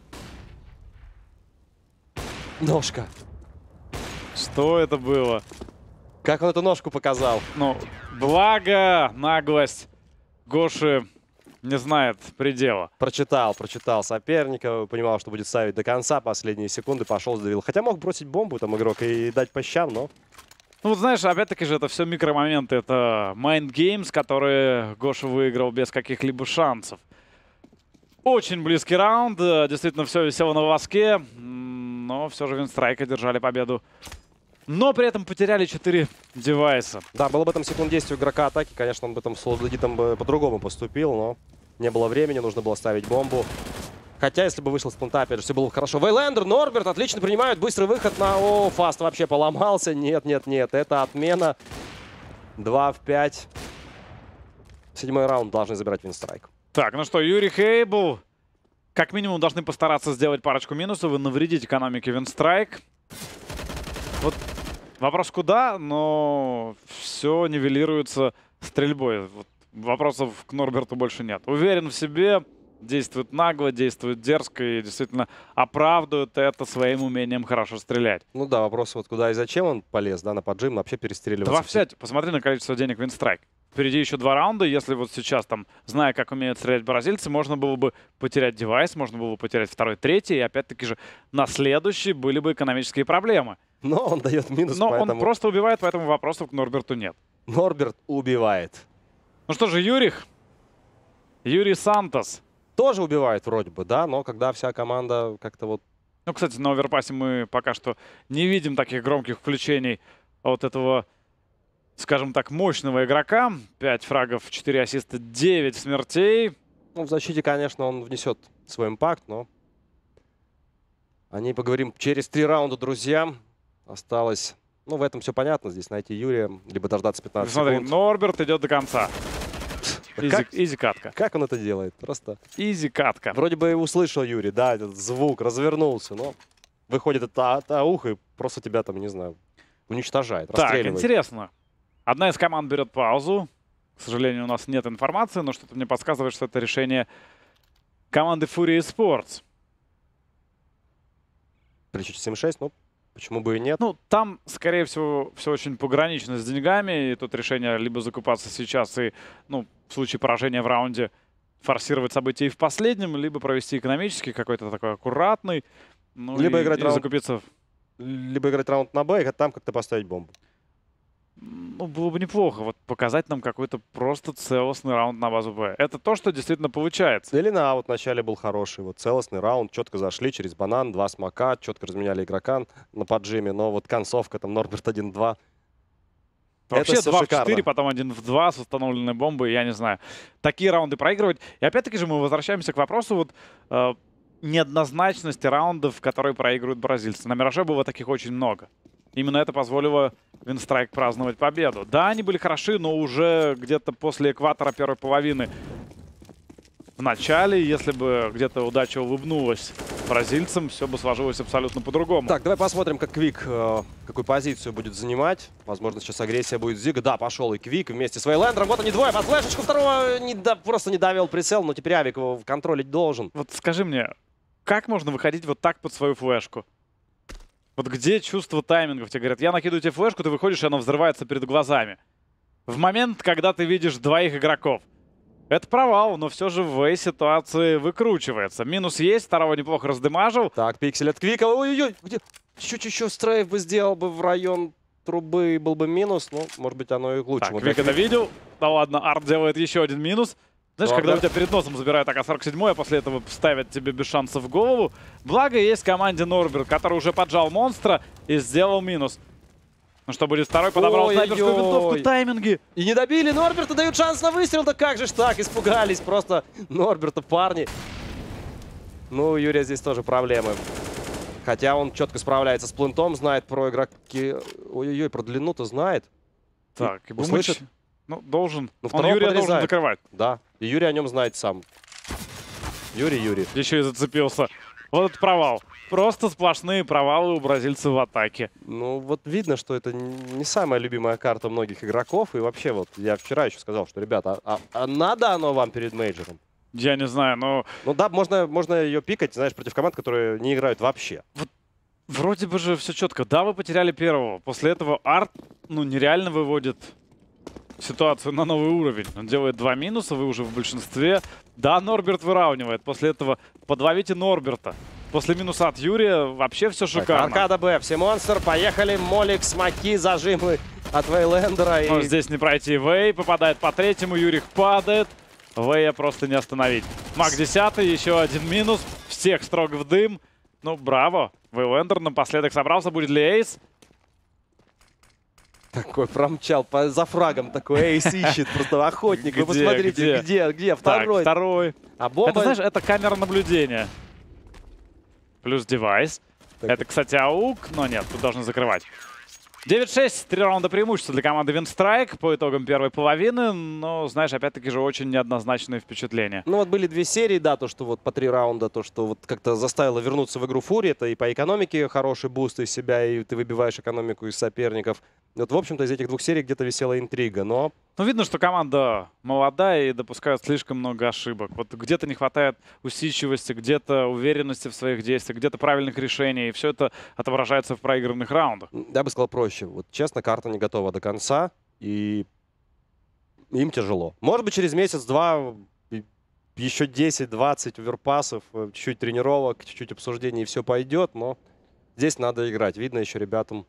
Ножка. Что это было? Как он эту ножку показал? Ну, благо, наглость Гоши не знает предела. Прочитал, прочитал соперника, понимал, что будет ставить до конца, последние секунды пошел, сдавил. Хотя мог бросить бомбу там игрок и дать по щам, но... Ну, вот знаешь, опять-таки же это все микромоменты. Это Mind Games, которые Гоша выиграл без каких-либо шансов. Очень близкий раунд. Действительно, все висело на волоске. Но все же Винстрайк одержали победу. Но при этом потеряли четыре девайса. Да, было бы там секунд десять у игрока атаки, конечно, он бы там с World Edit бы по-другому поступил, но не было времени, нужно было ставить бомбу. Хотя, если бы вышел с планта, опять же, все было бы хорошо. Вейлендер, Норберт отлично принимают. Быстрый выход на... О, Фаст вообще поломался. Нет, нет, нет. Это отмена. два в пять. Седьмой раунд должны забирать Винстрайк. Так, ну что, Юрий Хейбл. Как минимум должны постараться сделать парочку минусов и навредить экономике Винстрайк. Вот вопрос куда, но все нивелируется стрельбой. Вот вопросов к Норберту больше нет. Уверен в себе. Действует нагло, действует дерзко и действительно оправдывает это своим умением хорошо стрелять. Ну да, вопрос вот куда и зачем он полез, да, на поджим, вообще перестреливаться. два в пять. Посмотри на количество денег Винстрайк. Впереди еще два раунда. Если вот сейчас, там, зная, как умеют стрелять бразильцы, можно было бы потерять девайс, можно было бы потерять второй, третий. И опять-таки же на следующий были бы экономические проблемы. Но он дает минус, Но поэтому... он просто убивает, поэтому вопросов к Норберту нет. Норберт убивает. Ну что же, Юрих. Юрий Сантос. Тоже убивает вроде бы, да, но когда вся команда как-то вот... Ну, кстати, на оверпассе мы пока что не видим таких громких включений от этого, скажем так, мощного игрока. пять фрагов, четыре ассиста, девять смертей. Ну, в защите, конечно, он внесет свой импакт, но... О ней поговорим через три раунда, друзья. Осталось... Ну, в этом все понятно. Здесь найти Юрия, либо дождаться пятнадцать Смотри, секунд. Норберт идет до конца. Изи, Как? изи катка. Как он это делает? Просто... Изи катка. Вроде бы и услышал Юрий, да, этот звук, развернулся, но выходит это от уха и просто тебя там, не знаю, уничтожает, Так, расстреливает. интересно. Одна из команд берет паузу. К сожалению, у нас нет информации, но что-то мне подсказывает, что это решение команды Fury Esports. При счете семь шесть, ну, почему бы и нет. Ну, там, скорее всего, все очень погранично с деньгами. И тут решение либо закупаться сейчас и, ну, в случае поражения в раунде форсировать события и в последнем, либо провести экономический какой-то такой аккуратный. Ну, Либо и, играть и раунд. закупиться. Либо играть раунд на Б, и там как-то поставить бомбу. Ну, было бы неплохо вот показать нам какой-то просто целостный раунд на базу Б. Это то, что действительно получается. Или на вот в начале был хороший, вот целостный раунд, четко зашли через банан, два смока, четко разменяли игрока на поджиме, но вот концовка, там Норберт один-два. Вообще Это всё два в шикарно. четыре, потом один в два с установленной бомбой, я не знаю. Такие раунды проигрывать. И опять-таки же мы возвращаемся к вопросу вот э, неоднозначности раундов, которые проигрывают бразильцы. На Мираже было таких очень много. Именно это позволило Винстрайк праздновать победу. Да, они были хороши, но уже где-то после экватора первой половины в начале, если бы где-то удача улыбнулась бразильцам, все бы сложилось абсолютно по-другому. Так, давай посмотрим, как Квик, э, какую позицию будет занимать. Возможно, сейчас агрессия будет Зига. Да, пошел и Квик вместе с Вейлендером. Вот они двое, под флешечку второго не до, просто не довел прицел, но теперь Авик его контролить должен. Вот скажи мне, как можно выходить вот так под свою флешку? Вот где чувство таймингов? Тебе говорят, я накидываю тебе флешку, ты выходишь, и она взрывается перед глазами. В момент, когда ты видишь двоих игроков. Это провал, но все же в Вэй ситуации выкручивается. Минус есть, второго неплохо раздымажил. Так, пиксель от Квика. Ой-ой-ой, где? Чуть еще стрейф бы сделал бы в район трубы, был бы минус. Ну, может быть, оно и к лучшему. Так, Квик это видел. Да ладно, Арт делает еще один минус. Знаешь, Норберт. когда у тебя перед носом забирают А К сорок семь, а после этого ставят тебе без шансов в голову. Благо есть в команде Норберт, который уже поджал монстра и сделал минус. Ну что будет второй? Подобрал Ой-ой-ой. снайперскую винтовку, тайминги. И не добили. Норберта дают шанс на выстрел. Да как же ж так? Испугались просто Норберта парни. Ну, у Юрия здесь тоже проблемы. Хотя он четко справляется с плентом, знает про игроки. Ой-ой-ой, про длину-то знает. Так, и Бумыч, услышит? ну, должен. Ну, Он второго Юрия должен подрезает. закрывать. Да. И Юрий о нем знает сам. Юрий, Юрий. Еще и зацепился. Вот этот провал. Просто сплошные провалы у бразильцев в атаке. Ну, вот видно, что это не самая любимая карта многих игроков. И вообще, вот, я вчера еще сказал, что, ребята, а, а надо оно вам перед мейджором? Я не знаю, но... Ну да, можно, можно ее пикать, знаешь, против команд, которые не играют вообще. Вроде бы же все четко. Да, вы потеряли первого. После этого Арт, ну, нереально выводит ситуацию на новый уровень. Он делает два минуса, вы уже в большинстве. Да, Норберт выравнивает. После этого подловите Норберта. После минуса от Юрия вообще все шикарно. Аркада Б, все монстр, поехали. Молик, смоки, зажимы от Вейлендера. Но И... здесь не пройти. Вэй попадает по третьему, Юрих падает. Вэя просто не остановить. Мак десятый, еще один минус. Всех строго в дым. Ну, браво. Вейлендер напоследок собрался. Будет ли эйс? Такой промчал по, за фрагом, такой эйс ищет, просто охотник. Вы Где, посмотрите, где? где, где, Так, второй. второй. А бомба... Это, знаешь, это камера наблюдения. Плюс девайс. Так. Это, кстати, аук, но нет, тут должны закрывать. девять шесть, три раунда преимущества для команды Винстрайк по итогам первой половины. Но, знаешь, опять-таки же очень неоднозначные впечатления. Ну вот были две серии, да, то, что вот по три раунда, то, что вот как-то заставило вернуться в игру Фури. Это и по экономике хороший буст из себя, и ты выбиваешь экономику из соперников. Вот, в общем-то, из этих двух серий где-то висела интрига, но... Ну, видно, что команда молодая и допускают слишком много ошибок. Вот где-то не хватает усидчивости, где-то уверенности в своих действиях, где-то правильных решений. И все это отображается в проигранных раундах. Я бы сказал проще. Вот честно, карта не готова до конца, и им тяжело. Может быть, через месяц-два еще десять-двадцать оверпасов, чуть-чуть тренировок, чуть-чуть обсуждений, и все пойдет, но здесь надо играть. Видно еще ребятам.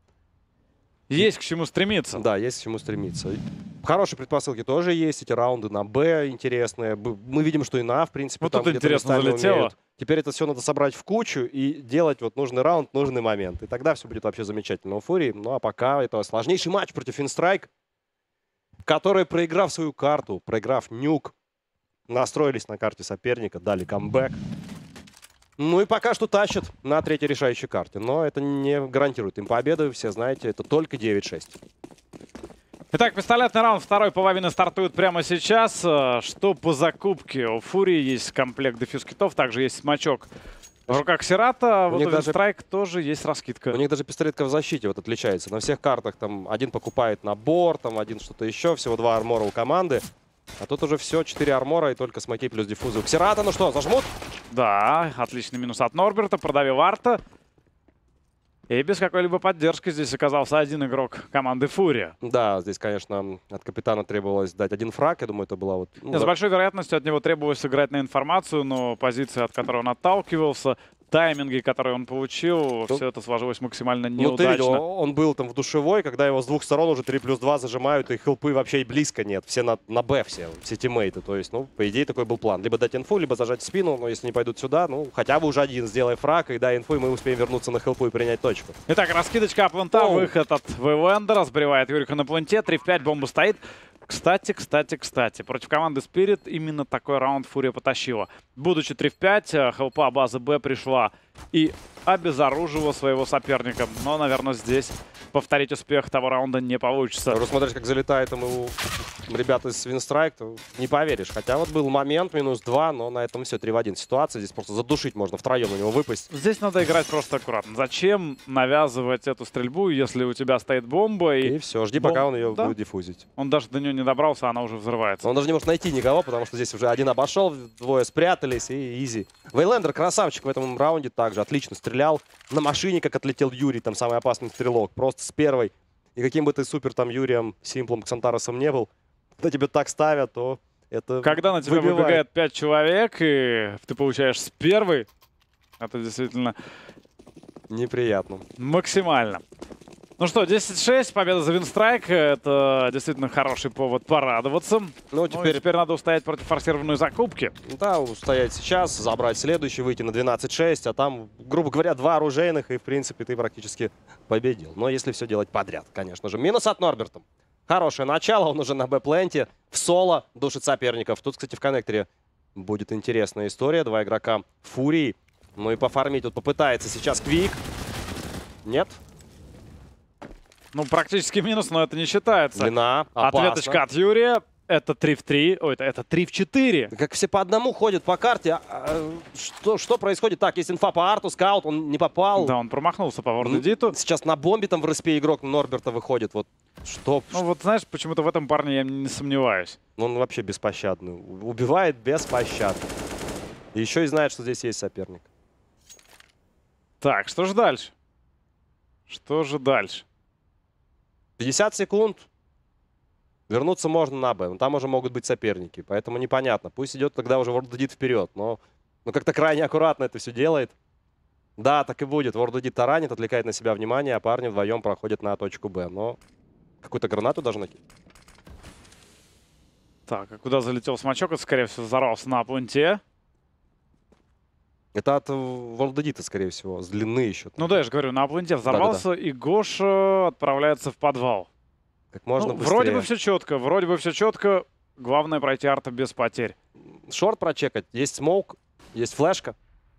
Есть к чему стремиться. Да, есть к чему стремиться. Хорошие предпосылки тоже есть. Эти раунды на Б интересные. Б- Мы видим, что и на А, в принципе, Вот там тут где-то интересно местами залетело. умеют. Теперь это все надо собрать в кучу и делать вот нужный раунд, нужный момент. И тогда все будет вообще замечательно у Фурии. Ну а пока это сложнейший матч против Винстрайк, которые, проиграв свою карту, проиграв нюк, настроились на карте соперника, дали камбэк. Ну и пока что тащат на третьей решающей карте. Но это не гарантирует им победу. Все знаете, это только девять шесть. Итак, пистолетный раунд второй половины стартует прямо сейчас. Э, Что по закупке? У Фурии есть комплект дефьюз-китов, также есть смачок в руках Сирата. Вот них у даже- Винстрайк тоже есть раскидка. У них даже пистолетка в защите вот отличается. На всех картах там один покупает набор, там один что-то еще. Всего два армора у команды. А тут уже все, четыре армора и только смоки плюс диффузы. У Ксерата, ну что, зажмут? Да, отличный минус от Норберта, продавил Арта. И без какой-либо поддержки здесь оказался один игрок команды Фурия. Да, здесь, конечно, от капитана требовалось дать один фраг. Я думаю, это была вот... ну, С да. большой вероятностью от него требовалось сыграть на информацию, но позиция, от которой он отталкивался, тайминги, которые он получил, Ну, все это сложилось максимально Ну, ты неудачно. видел, он был там в душевой, когда его с двух сторон уже три плюс два зажимают, и хелпы вообще и близко нет. Все на, на Б все, все тиммейты. То есть, ну, по идее, такой был план. Либо дать инфу, либо зажать в спину, но если не пойдут сюда, ну, хотя бы уже один сделай фраг, и дай инфу, и мы успеем вернуться на хелпу и принять точку. Итак, раскидочка плента, Оу. выход от Вейлендера, сбривает Юрика на пленте, три в пять, бомба стоит. Кстати, кстати, кстати, против команды Spirit именно такой раунд Фурия потащила. Будучи три в пять, хелпа базы Б пришла и обезоружила своего соперника. Но, наверное, здесь повторить успех того раунда не получится. Уже смотришь, как залетает там у ребят из Винстрайк, то не поверишь. Хотя вот был момент, минус два, но на этом все, три в один ситуация. Здесь просто задушить можно, втроем у него выпасть. Здесь надо играть просто аккуратно. Зачем навязывать эту стрельбу, если у тебя стоит бомба, и И все, жди, Бом- пока он ее да. будет диффузить. он даже до нее не добрался, она уже взрывается. Он даже не может найти никого, потому что здесь уже один обошел, двое спрятались, и изи. Вейлендер красавчик в этом раунде. также отлично стрелял. На машине, как отлетел Юрий, там самый опасный стрелок. Просто с первой. И каким бы ты супер там Юрием, Симплом, Ксантаросом не был, когда тебе так ставят, то это Когда на тебя выбивает. выбегает пять человек, и ты получаешь с первой, это действительно Неприятно. максимально. Ну что, десять шесть, победа за Винстрайк. Это действительно хороший повод порадоваться. Ну, Ну, теперь, теперь надо устоять против форсированной закупки. да, устоять сейчас, забрать следующий, выйти на двенадцать шесть, а там, грубо говоря, два оружейных, и, в принципе, ты практически победил. Но если все делать подряд, конечно же. Минус от Норберта. Хорошее начало, он уже на Б-пленте. В соло душит соперников. Тут, кстати, в коннекторе будет интересная история. Два игрока Фурии. Ну и пофармить тут попытается сейчас Квик. Нет. Ну, практически минус, но это не считается. Длина. Опасно. Ответочка от Юрия. Это три в три. Ой, это, это три в четыре. Как все по одному ходят по карте. А, а, что, что происходит? Так, есть инфа по арту, скаут, он не попал. Да, он промахнулся по Вордедиту. Сейчас на бомбе там в респе игрок Норберта выходит. Вот что? Ну вот, знаешь, почему-то в этом парне я не сомневаюсь. Он вообще беспощадный. Убивает беспощадно. И еще и знает, что здесь есть соперник. Так, что же дальше? Что же дальше? пятьдесят секунд. Вернуться можно на Б. Но там уже могут быть соперники. Поэтому непонятно. Пусть идет тогда уже Вордедит вперед. Но, но как-то крайне аккуратно это все делает. Да, так и будет. Вордедит таранит, отвлекает на себя внимание, а парни вдвоем проходят на точку Б. Но какую-то гранату должны накинуть. Так, а куда залетел смачок? Это, скорее всего, взорвался на пункте. Это от Вордедита, скорее всего. С длины еще. Ну да, я же говорю, на пункте взорвался, Да-да-да. и Гоша отправляется в подвал. Как можно Ну, быстрее. вроде бы все четко, вроде бы все четко. Главное пройти арта без потерь. Шорт прочекать. Есть смоук, есть флешка.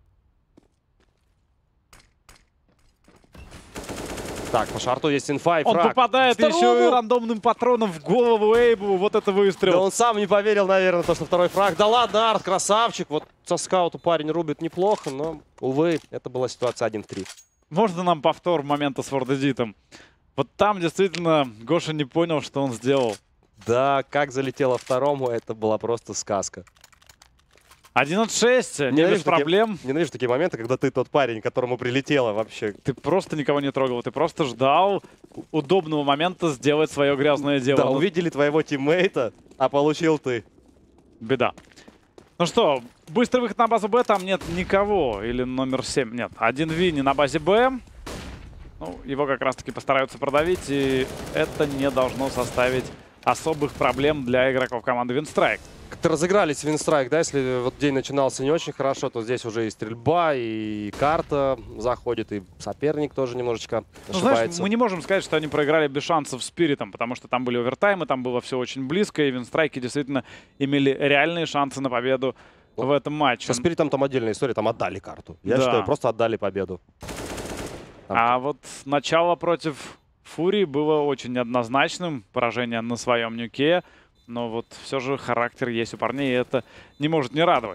Так, по шарту есть инфа и Он фраг. попадает Второму! еще и рандомным патроном в голову Эйбу. Вот это Да выстрел. он сам не поверил, наверное, то, что второй фраг. Да ладно, Арт, красавчик. Вот со скауту парень рубит неплохо, но, увы, это была ситуация один в три. Можно нам повтор момента с Вордедитом? Вот там действительно Гоша не понял, что он сделал. Да, как залетело второму, это была просто сказка. одиннадцать шесть, не Ненавижу без такие- проблем. Ненавижу такие моменты, когда ты тот парень, которому прилетело вообще. Ты просто никого не трогал, ты просто ждал удобного момента сделать свое грязное дело. Да, Ну, увидели твоего тиммейта, а получил ты. беда. Ну что, быстрый выход на базу Б, там нет никого. Или номер семь, нет. Один Винни на базе Б. Ну, его как раз-таки постараются продавить, и это не должно составить особых проблем для игроков команды Винстрайк. Как-то разыгрались Винстрайк, да, если вот день начинался не очень хорошо, то здесь уже и стрельба, и карта заходит, и соперник тоже немножечко Ну, знаешь, ошибается. мы не можем сказать, что они проиграли без шансов Спиритом, потому что там были овертаймы, там было все очень близко, и Винстрайки действительно имели реальные шансы на победу Ну, в этом матче. Со Спиритом там отдельная история, там отдали карту. Я Да. считаю, просто отдали победу. Там А вот начало против Фурии было очень однозначным. Поражение на своем нюке. Но вот все же характер есть у парней, и это не может не радовать.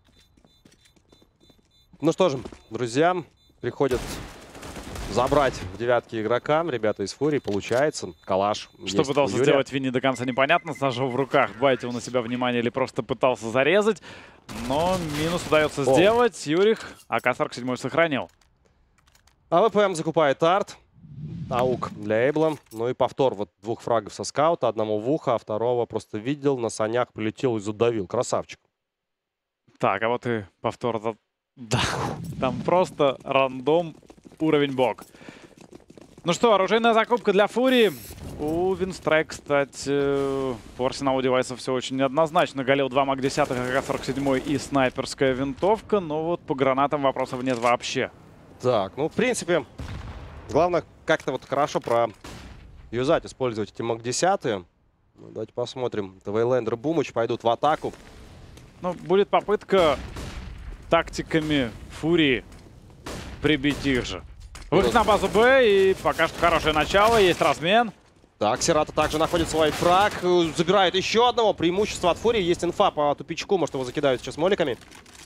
Ну что же, друзья, приходят забрать в девятке игрока. Ребята из Фурии, получается. Калаш Что есть пытался у Юрия. сделать Винни до конца непонятно. С ножом в руках байтил на себя внимание или просто пытался зарезать. Но минус удается О. сделать. Юрих АК сорок семь сохранил. А ВПМ закупает арт. Аук для Эйбла. Ну и повтор вот двух фрагов со скаута. Одному в ухо, а второго просто видел. На санях прилетел и задавил. Красавчик. Так, а вот и повтор. за- Да, там просто рандом, уровень бог. Ну что, оружейная закупка для Фурии. У Винстрайк, кстати, по арсеналу девайсов все очень неоднозначно. Галил два мак десять, АК сорок семь и снайперская винтовка. Но вот по гранатам вопросов нет вообще. Так, ну в принципе, главное как-то вот хорошо проюзать, использовать эти мак десять. Ну, давайте посмотрим. Вейлендер, Бумыч пойдут в атаку. Ну, будет попытка тактиками Фурии прибить их же. Выход на базу Б, и пока что хорошее начало, есть размен. Так, Сирата также находит свой фраг, э, забирает еще одного. Преимущество от Фурии. Есть инфа по тупичку, может его закидают сейчас моликами.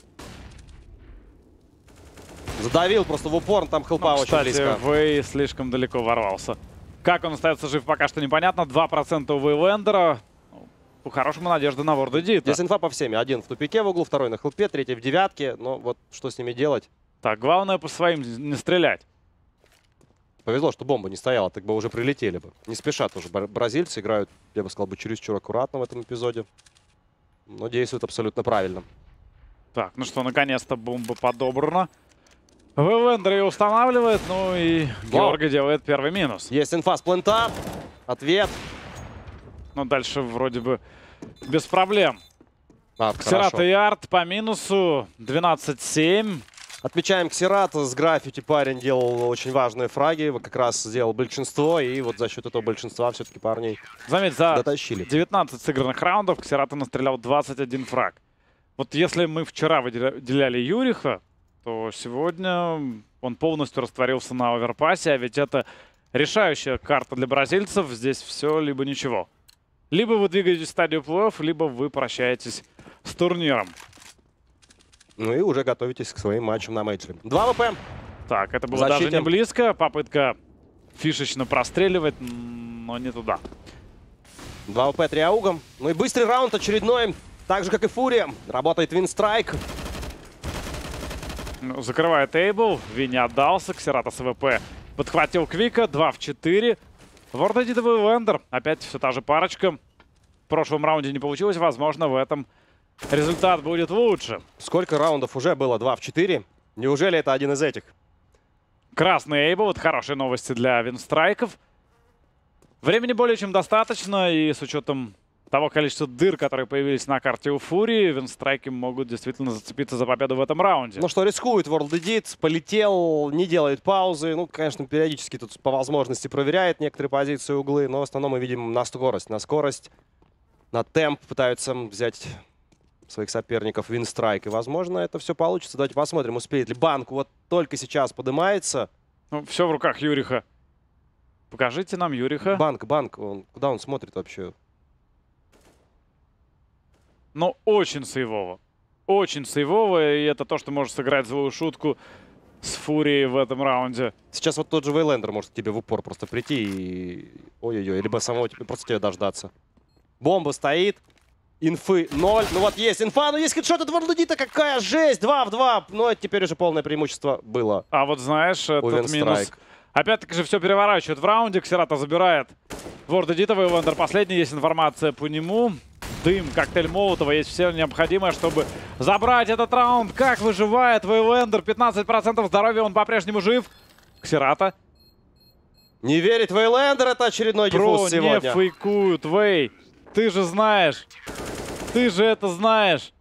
Задавил просто в упор, там хелпа Ну, очень кстати, близко. Вэй слишком далеко ворвался. Как он остается жив, пока что непонятно. два процента у Вейлендера. Ну, по-хорошему надежда на Ворда Дита. Здесь инфа по всеми. Один в тупике в углу, второй на хелпе, третий в девятке. Но вот что с ними делать? Так, главное по своим не стрелять. Повезло, что бомба не стояла, так бы уже прилетели бы. Не спешат уже. Бразильцы играют, я бы сказал, бы чересчур аккуратно в этом эпизоде. Но действуют абсолютно правильно. Так, ну что, наконец-то бомба подобрана. Вэлендер ее устанавливает, ну и Георгий делает первый минус. Есть инфа с плента. Ответ. Но дальше вроде бы без проблем. А, Ксерат и Арт по минусу двенадцать семь. Отмечаем Ксерат. С граффити парень делал очень важные фраги. Как раз сделал большинство. И вот за счет этого большинства все-таки парней Заметь, за дотащили. девятнадцать сыгранных раундов Ксерат настрелял двадцать один фраг. Вот если мы вчера выделяли Юриха, то сегодня он полностью растворился на оверпассе. А ведь это решающая карта для бразильцев. Здесь все либо ничего. Либо вы двигаетесь в стадию плей-офф, либо вы прощаетесь с турниром. Ну и уже готовитесь к своим матчам на мейджоре. два ВП. Так, это было Защите. даже не близко. Попытка фишечно простреливать, но не туда. два ВП триаугом. Ну и быстрый раунд очередной. Так же, как и Фурия. Работает Винстрайк. Ну, закрывает Эйбл. Ви не отдался. Ксерата с АВП подхватил Квика. два в четыре. Вордедит и Вэлендер. Опять все та же парочка. В прошлом раунде не получилось. Возможно, в этом результат будет лучше. Сколько раундов уже было? два в четыре. Неужели это один из этих? Красный Эйбл. Это хорошие новости для Винстрайков. Времени более чем достаточно. И с учетом того количества дыр, которые появились на карте у Фурии, Винстрайки могут действительно зацепиться за победу в этом раунде. Ну что, рискует World полетел, не делает паузы. Ну, конечно, периодически тут по возможности проверяет некоторые позиции, углы, но в основном мы видим на скорость. На скорость, на темп пытаются взять своих соперников Винстрайк. И, возможно, это все получится. Давайте посмотрим, успеет ли. Банк вот только сейчас поднимается. Ну, все в руках Юриха. Покажите нам Юриха. Банк, банк. Он, куда он смотрит вообще? Но очень сейвово. Очень сейвово. И это то, что может сыграть злую шутку с Фурией в этом раунде. Сейчас вот тот же Вейлендер может к тебе в упор просто прийти и... Ой-ой-ой, либо самого тебе, просто тебя дождаться. Бомба стоит. Инфы ноль. Ну вот есть инфа, но есть хедшот от Ворлдедита. Какая жесть! два в два. Но теперь уже полное преимущество было. А вот знаешь, этот минус... Опять-таки же все переворачивает в раунде. Ксерата забирает Вордедита. Вейлендер последний. Есть информация по нему. Дым, коктейль Молотова. Есть все необходимое, чтобы забрать этот раунд. Как выживает Вейлендер? пятнадцать процентов здоровья. Он по-прежнему жив. Ксерата. Не верит Вейлендер. Это очередной Про диффуз сегодня. не фейкуют. Вей, ты же знаешь. Ты же это знаешь.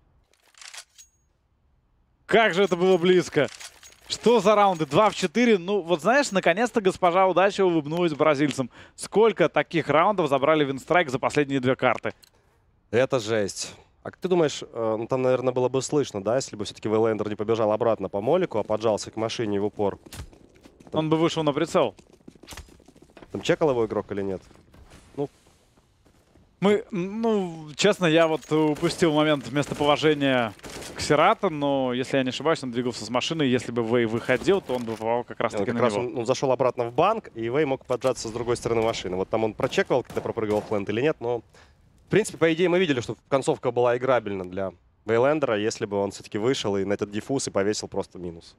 Как же это было близко. Что за раунды? два в четыре. Ну, вот знаешь, наконец-то госпожа удача улыбнулась бразильцам. Сколько таких раундов забрали Винстрайк за последние две карты? Это жесть. А как ты думаешь, э, ну, там, наверное, было бы слышно, да, если бы все-таки Вейлендер не побежал обратно по молику, а поджался к машине в упор? Там... Он бы вышел на прицел. Там чекал его игрок или нет? Ну, Мы, ну, честно, я вот упустил момент местоположения Ксерата, но, если я не ошибаюсь, он двигался с машины, и если бы Вей выходил, то он бы попал как раз-таки как на раз него. он, он зашел обратно в банк, и Вей мог поджаться с другой стороны машины. Вот там он прочекал, когда пропрыгивал флент или нет, но... В принципе, по идее, мы видели, что концовка была играбельна для Вейлендера, если бы он все-таки вышел и на этот диффуз и повесил просто минус.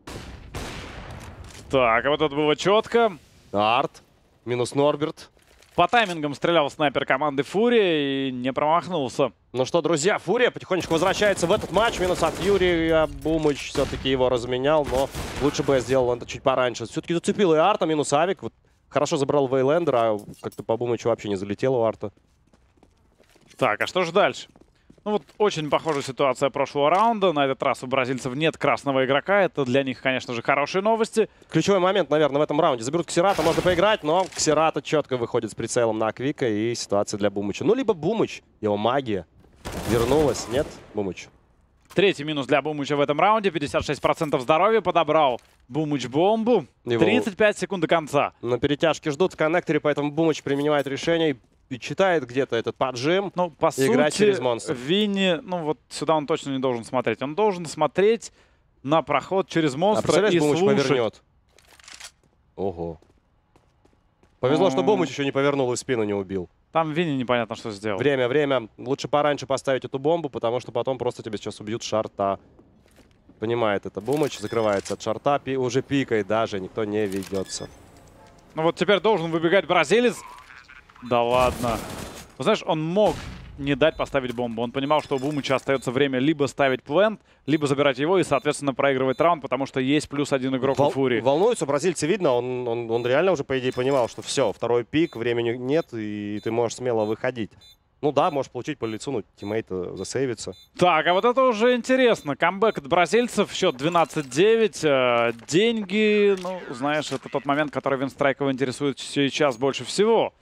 Так, а вот это было четко. Арт, минус Норберт. По таймингам стрелял снайпер команды Фурия и не промахнулся. Ну что, друзья, Фурия потихонечку возвращается в этот матч. Минус от Юрия. Бумыч все-таки его разменял, но лучше бы я сделал это чуть пораньше. Все-таки зацепил и Арта, минус Авик. Вот хорошо забрал Вейлендера, а как-то по Бумычу вообще не залетел у Арта. Так, а что же дальше? Ну вот очень похожая ситуация прошлого раунда. На этот раз у бразильцев нет красного игрока. Это для них, конечно же, хорошие новости. Ключевой момент, наверное, в этом раунде. Заберут Ксерата, можно поиграть, но Ксерата четко выходит с прицелом на Квика, и ситуация для Бумыча. Ну, либо Бумыч, его магия вернулась. Нет, Бумыч. Третий минус для Бумыча в этом раунде. пятьдесят шесть процентов здоровья подобрал Бумыч бомбу. Его... тридцать пять секунд до конца. На перетяжке ждут в коннекторе, поэтому Бумыч принимает решение и читает где-то этот поджим. Ну, по и играть сути, через монстров. Винни, ну вот сюда он точно не должен смотреть. Он должен смотреть на проход через монстра а и Бумыч слушать. Повернет. Ого. Повезло, что Бумыч еще не повернул и спину не убил. Там Винни непонятно, что сделал. Время, время. Лучше пораньше поставить эту бомбу, потому что потом просто тебя сейчас убьют шарта. понимает это Бумыч, закрывается от шарта, пи уже пикает даже, никто не ведется. Ну вот теперь должен выбегать бразилец. Да ладно. Знаешь, он мог не дать поставить бомбу. Он понимал, что у Бумыча остается время либо ставить плент, либо забирать его и, соответственно, проигрывать раунд, потому что есть плюс один игрок Вол у Фурии. Волнуется, бразильцы видно, он, он, он реально уже, по идее, понимал, что все, второй пик, времени нет, и ты можешь смело выходить. Ну да, можешь получить по лицу, ну, тиммейт засейвится. Так, а вот это уже интересно. Камбэк от бразильцев, счет двенадцать девять. Э, деньги, ну, знаешь, это тот момент, который Винстрайкова интересует сейчас больше всего.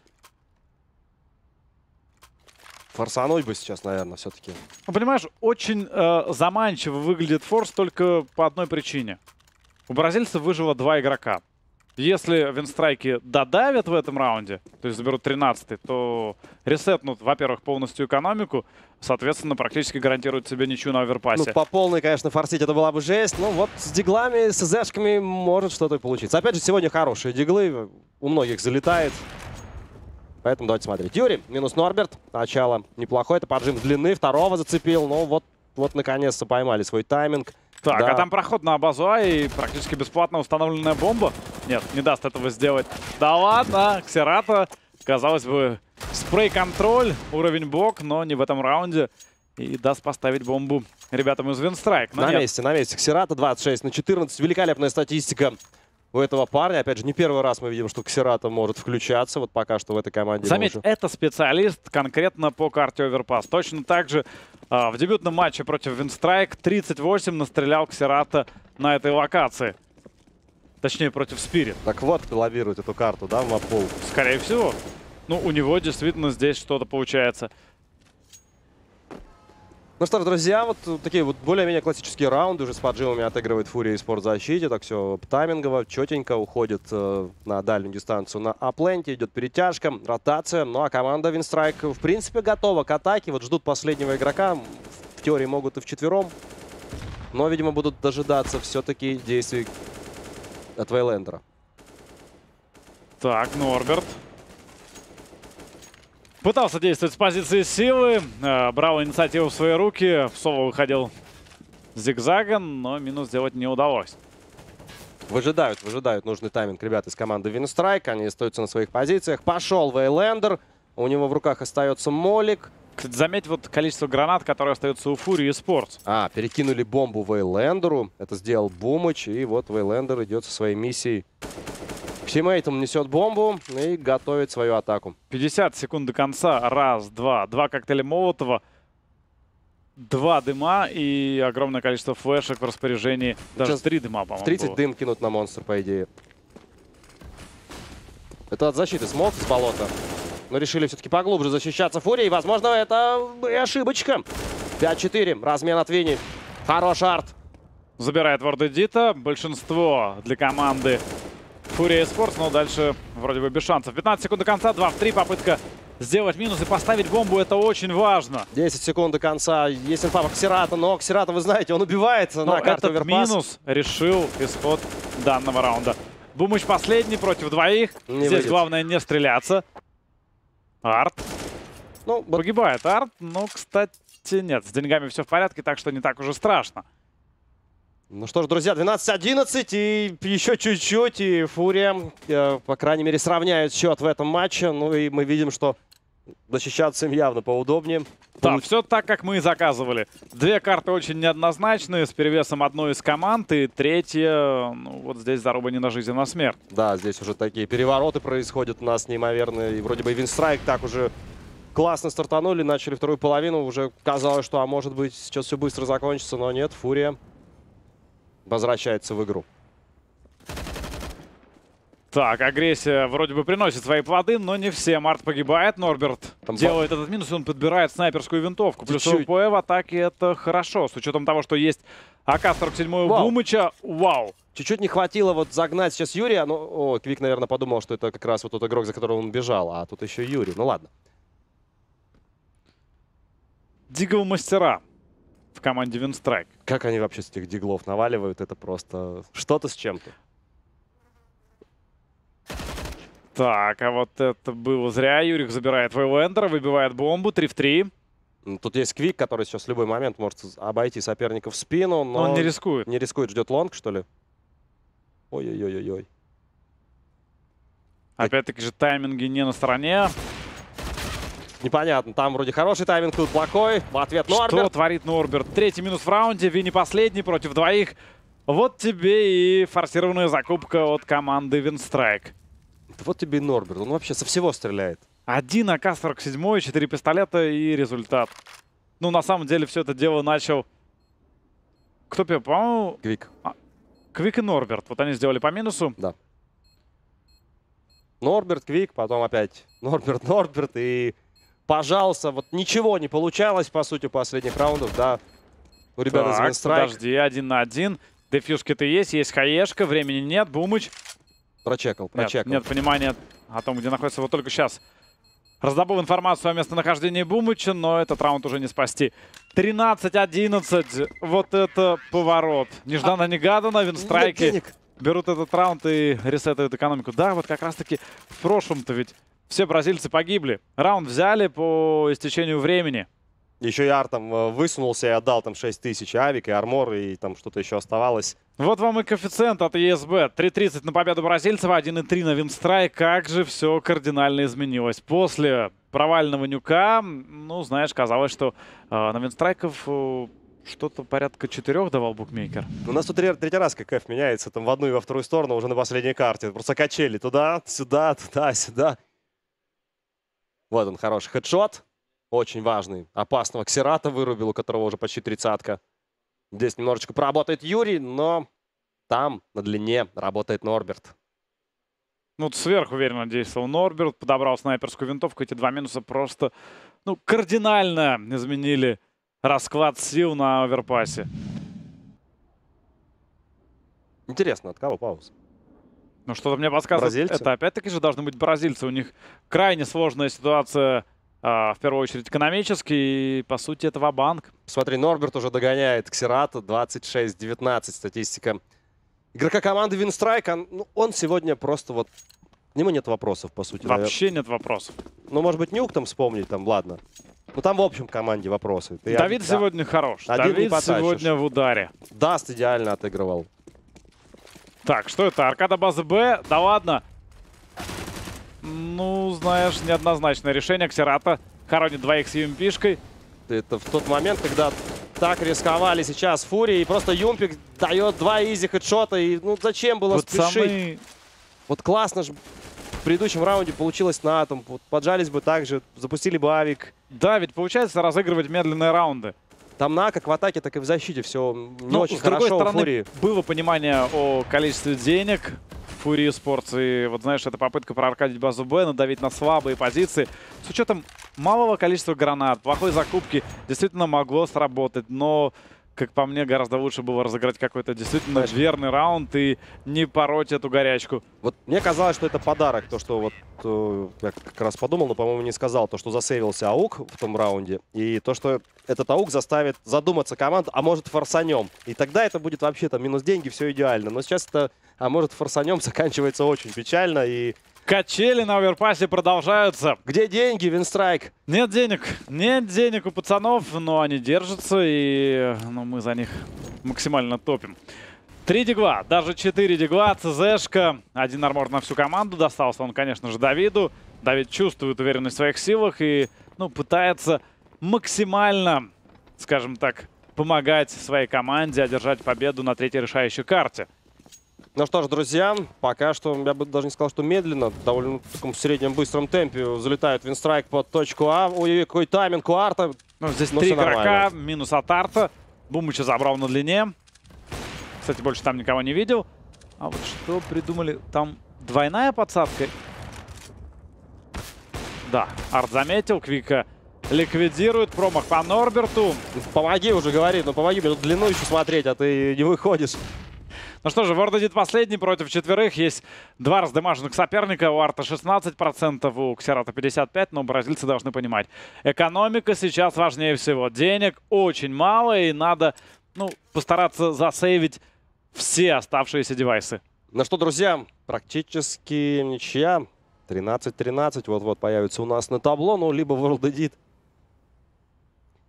Форсануть бы сейчас, наверное, все-таки. Ну, понимаешь, очень э, заманчиво выглядит форс только по одной причине. У бразильцев выжило два игрока. Если Винстрайки додавят в этом раунде, то есть заберут тринадцатый, то ресетнут, во-первых, полностью экономику, соответственно, практически гарантируют себе ничью на оверпассе. Ну, по полной, конечно, форсить это была бы жесть. Ну, вот с диглами, с эзэшками может что-то получиться. Опять же, сегодня хорошие диглы, у многих залетает. Поэтому давайте смотреть. Юрий минус Норберт. Начало неплохое. Это поджим длины. Второго зацепил. Ну вот, вот наконец-то поймали свой тайминг. Так, да. А там проход на базу А и практически бесплатно установленная бомба. Нет, не даст этого сделать. Да ладно, Ксерата. Казалось бы, спрей-контроль, уровень бок, но не в этом раунде. И даст поставить бомбу ребятам из Винстрайк. На нет. месте, на месте. Ксерата двадцать шесть на четырнадцать. Великолепная статистика у этого парня. Опять же, не первый раз мы видим, что Ксерата может включаться. Вот пока что в этой команде. Заметь, уже... это специалист конкретно по карте Оверпас. Точно так же а, в дебютном матче против Винстрайк тридцать восемь настрелял Ксерата на этой локации. Точнее, против Спирит. Так вот, лоббирует эту карту, да, в маппул? Скорее всего. Ну, у него действительно здесь что-то получается. Ну что ж, друзья, вот такие вот более-менее классические раунды уже с поджимами отыгрывает Фурия и Спорт защите. Так все таймингово, четенько уходит э, на дальнюю дистанцию на апленте. Идет перетяжка, ротация. Ну а команда Винстрайк в принципе готова к атаке. Вот ждут последнего игрока. В теории могут и вчетвером. Но, видимо, будут дожидаться все-таки действий от Вейлендера. Так, Норберт. Пытался действовать с позиции силы, брал инициативу в свои руки, в соло выходил зигзагом, но минус сделать не удалось. Выжидают, выжидают нужный тайминг ребята из команды Винстрайк. Они остаются на своих позициях. Пошел Вейлендер. У него в руках остается молик. Кстати, заметь вот количество гранат, которые остаются у Фурии и Спортс. А, перекинули бомбу Вейлендеру. Это сделал Бумыч. И вот Вейлендер идет со своей миссией. К тиммейтам несет бомбу и готовит свою атаку. пятьдесят секунд до конца. Раз, два. Два коктейля Молотова. Два дыма и огромное количество флешек в распоряжении. Даже Сейчас три дыма, по-моему, тридцать было. дым кинут на монстр, по идее. Это от защиты смог с болота. Но решили все-таки поглубже защищаться Фурии. Возможно, это и ошибочка. пять четыре. Размен от Вини. Хороший арт. Забирает Ворд Эдита. Большинство для команды Фурия и Спортс, но дальше вроде бы без шансов. пятнадцать секунд до конца. два в три. Попытка сделать минус и поставить бомбу. Это очень важно. десять секунд до конца. Есть инфа по Ксерата, но Ксерата, вы знаете, он убивается Но на карте этот Оверпас. минус решил исход данного раунда. Бумыч последний против двоих. Не Здесь выйдет. главное не стреляться. Арт. Ну, вот Погибает Арт, но, кстати, нет. С деньгами все в порядке, так что не так уже страшно. Ну что ж, друзья, двенадцать одиннадцать, и еще чуть-чуть, и Фурия, э, по крайней мере, сравняет счет в этом матче. Ну и мы видим, что защищаться им явно поудобнее. Да, Получ- все так, как мы и заказывали. Две карты очень неоднозначные, с перевесом одной из команд, и третья, ну вот здесь заруба не на жизнь, а на смерть. Да, здесь уже такие перевороты происходят у нас неимоверные. И вроде бы Винстрайк так уже классно стартанули, начали вторую половину. Уже казалось, что, а может быть, сейчас все быстро закончится, но нет, Фурия возвращается в игру. Так, агрессия вроде бы приносит свои плоды, но не все. Март погибает, Норберт Там делает этот минус, и он подбирает снайперскую винтовку. Плюс Чуть-чуть. ОВП в атаке это хорошо. С учетом того, что есть А К сорок семь у Вау. Бумыча. Вау! Чуть-чуть не хватило вот загнать сейчас Юрия. Ну, о, Квик, наверное, подумал, что это как раз вот тот игрок, за которого он бежал. А тут еще Юрий. Ну ладно. Дигл мастера в команде Винстрайк. Как они вообще с этих диглов наваливают, это просто что-то с чем-то. Так, а вот это было зря. Юрик забирает Вейлендера, выбивает бомбу. три в три. Тут есть Квик, который сейчас в любой момент может обойти соперника в спину, но... Он не рискует. Не рискует, ждет лонг, что ли? Ой-ой-ой-ой-ой. Опять-таки же тайминги не на стороне. Непонятно, там вроде хороший тайминг, тут плохой. В ответ Норберт. Что творит Норберт? Третий минус в раунде, Винни последний против двоих. Вот тебе и форсированная закупка от команды Винстрайк. Вот тебе и Норберт, он вообще со всего стреляет. Один А К сорок семь, четыре пистолета и результат. Ну, на самом деле, все это дело начал... Кто первый? По-моему... Квик. А, Квик и Норберт. Вот они сделали по минусу. Да. Норберт, Квик, потом опять Норберт, Норберт. И, пожалуйста, вот ничего не получалось, по сути, последних раундов, да. У ребят из Винстрайк. Подожди, один на один. Дефьюшки-то есть, есть хаешка, времени нет. Бумыч. Прочекал, прочекал. Нет, нет понимания о том, где находится вот только сейчас. Раздобыл информацию о местонахождении Бумыча, но этот раунд уже не спасти. тринадцать одиннадцать. Вот это поворот. Нежданно-негаданно. Винстрайки берут этот раунд и ресетают экономику. Да, вот как раз-таки в прошлом-то ведь все бразильцы погибли. Раунд взяли по истечению времени. Еще и Ар там высунулся и отдал там шесть тысяч, авик и армор, и там что-то еще оставалось. Вот вам и коэффициент от и эс бэ. три тридцать на победу бразильцев, один и три на Винстрайк. Как же все кардинально изменилось. После провального нюка, ну, знаешь, казалось, что э, на Винстрайков э, что-то порядка четырех давал букмекер. У нас тут третий раз ККФ меняется там в одну и во вторую сторону уже на последней карте. Просто качели туда, сюда, туда, сюда. Вот он, хороший хедшот. Очень важный. Опасного Ксерата вырубил, у которого уже почти тридцатка. Здесь немножечко поработает Юрий, но там на длине работает Норберт. Ну, сверхуверенно действовал Норберт, подобрал снайперскую винтовку. Эти два минуса просто, ну, кардинально изменили расклад сил на оверпассе. Интересно, от кого пауза? Ну, что-то мне подсказывает. Бразильцы? Это опять-таки же должны быть бразильцы. У них крайне сложная ситуация, в первую очередь экономически, и по сути это ва-банк. Смотри, Норберт уже догоняет Ксерата, двадцать шесть девятнадцать статистика игрока команды Винстрайк. Он, ну, он сегодня просто вот, к нему нет вопросов, по сути. Вообще наверное. Нет вопросов. Ну, может быть, нюк там вспомнить, там, ладно. Ну, там в общем команде вопросы. Ты Давид один, сегодня да. хорош. Один Давид сегодня в ударе. Даст идеально отыгрывал. Так, что это? Аркада базы Б? Да ладно. Ну, знаешь, неоднозначное решение. Ксерата хоронит двоих с юмпишкой. Это в тот момент, когда так рисковали сейчас Фури, и просто Юмпик дает два изи хедшота. И ну зачем было вот спешить? Самый... Вот классно же в предыдущем раунде получилось на атом. Вот поджались бы так же, запустили бы авик. Да, ведь получается разыгрывать медленные раунды. Там на как в атаке, так и в защите все не ну, очень с хорошо другой стороны, у Фурии. Было понимание о количестве денег в Фурии Спортс. И вот знаешь, это попытка проаркадить базу Б, надавить на слабые позиции. С учетом малого количества гранат, плохой закупки, действительно могло сработать. Но, как по мне, гораздо лучше было разыграть какой-то действительно Конечно. верный раунд и не пороть эту горячку. Вот мне казалось, что это подарок. То, что вот э, я как раз подумал, но, по-моему, не сказал. То, что засейвился АУК в том раунде. И то, что этот АУК заставит задуматься команду, а может форсанем. И тогда это будет вообще там минус деньги, все идеально. Но сейчас это, а может форсанем, заканчивается очень печально. И качели на оверпассе продолжаются. Где деньги, Винстрайк? Нет денег. Нет денег у пацанов, но они держатся, и ну, мы за них максимально топим. Три дигла, даже четыре дигла, ЦЗшка. Один армор на всю команду. Достался он, конечно же, Давиду. Давид чувствует уверенность в своих силах и ну, пытается максимально, скажем так, помогать своей команде одержать победу на третьей решающей карте. Ну что ж, друзья, пока что, я бы даже не сказал, что медленно, в довольно таком среднем быстром темпе залетает Винстрайк под точку А. Ой, какой тайминг у Арта. Ну, здесь три игрока, минус от Арта. Бумыча забрал на длине. Кстати, больше там никого не видел. А вот что придумали? Там двойная подсадка. Да, Арт заметил, Квика ликвидирует, промах по Норберту. Помоги уже, говорит, ну помоги мне тут длину еще смотреть, а ты не выходишь. Ну что же, Ворд идет последний против четверых. Есть два раздамаженных соперника. У Арта шестнадцать процентов, у Ксерата пятьдесят пять процентов. Но бразильцы должны понимать, экономика сейчас важнее всего. Денег очень мало, и надо ну, постараться засейвить все оставшиеся девайсы. Ну что, друзья, практически ничья. тринадцать тринадцать вот-вот появится у нас на табло. Ну, либо World Edit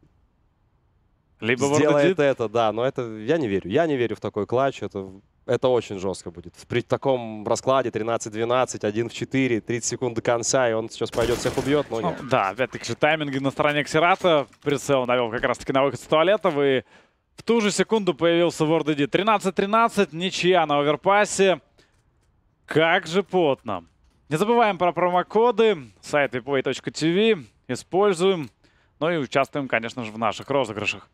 Либо сделает World Edit. это, да. Но это я не верю. Я не верю в такой клатч. Это, это очень жестко будет. При таком раскладе тринадцать двенадцать, один в четыре, тридцать секунд до конца, и он сейчас пойдет, всех убьет, но нет. Ну, да, опять-таки же тайминги на стороне Ксерата. Прицел навел как раз-таки на выход с туалетов, и в ту же секунду появился World Edit. тринадцать тринадцать, ничья на оверпассе. Как же плотно. Не забываем про промокоды. Сайт виплей точка ти ви. Используем. Ну и участвуем, конечно же, в наших розыгрышах.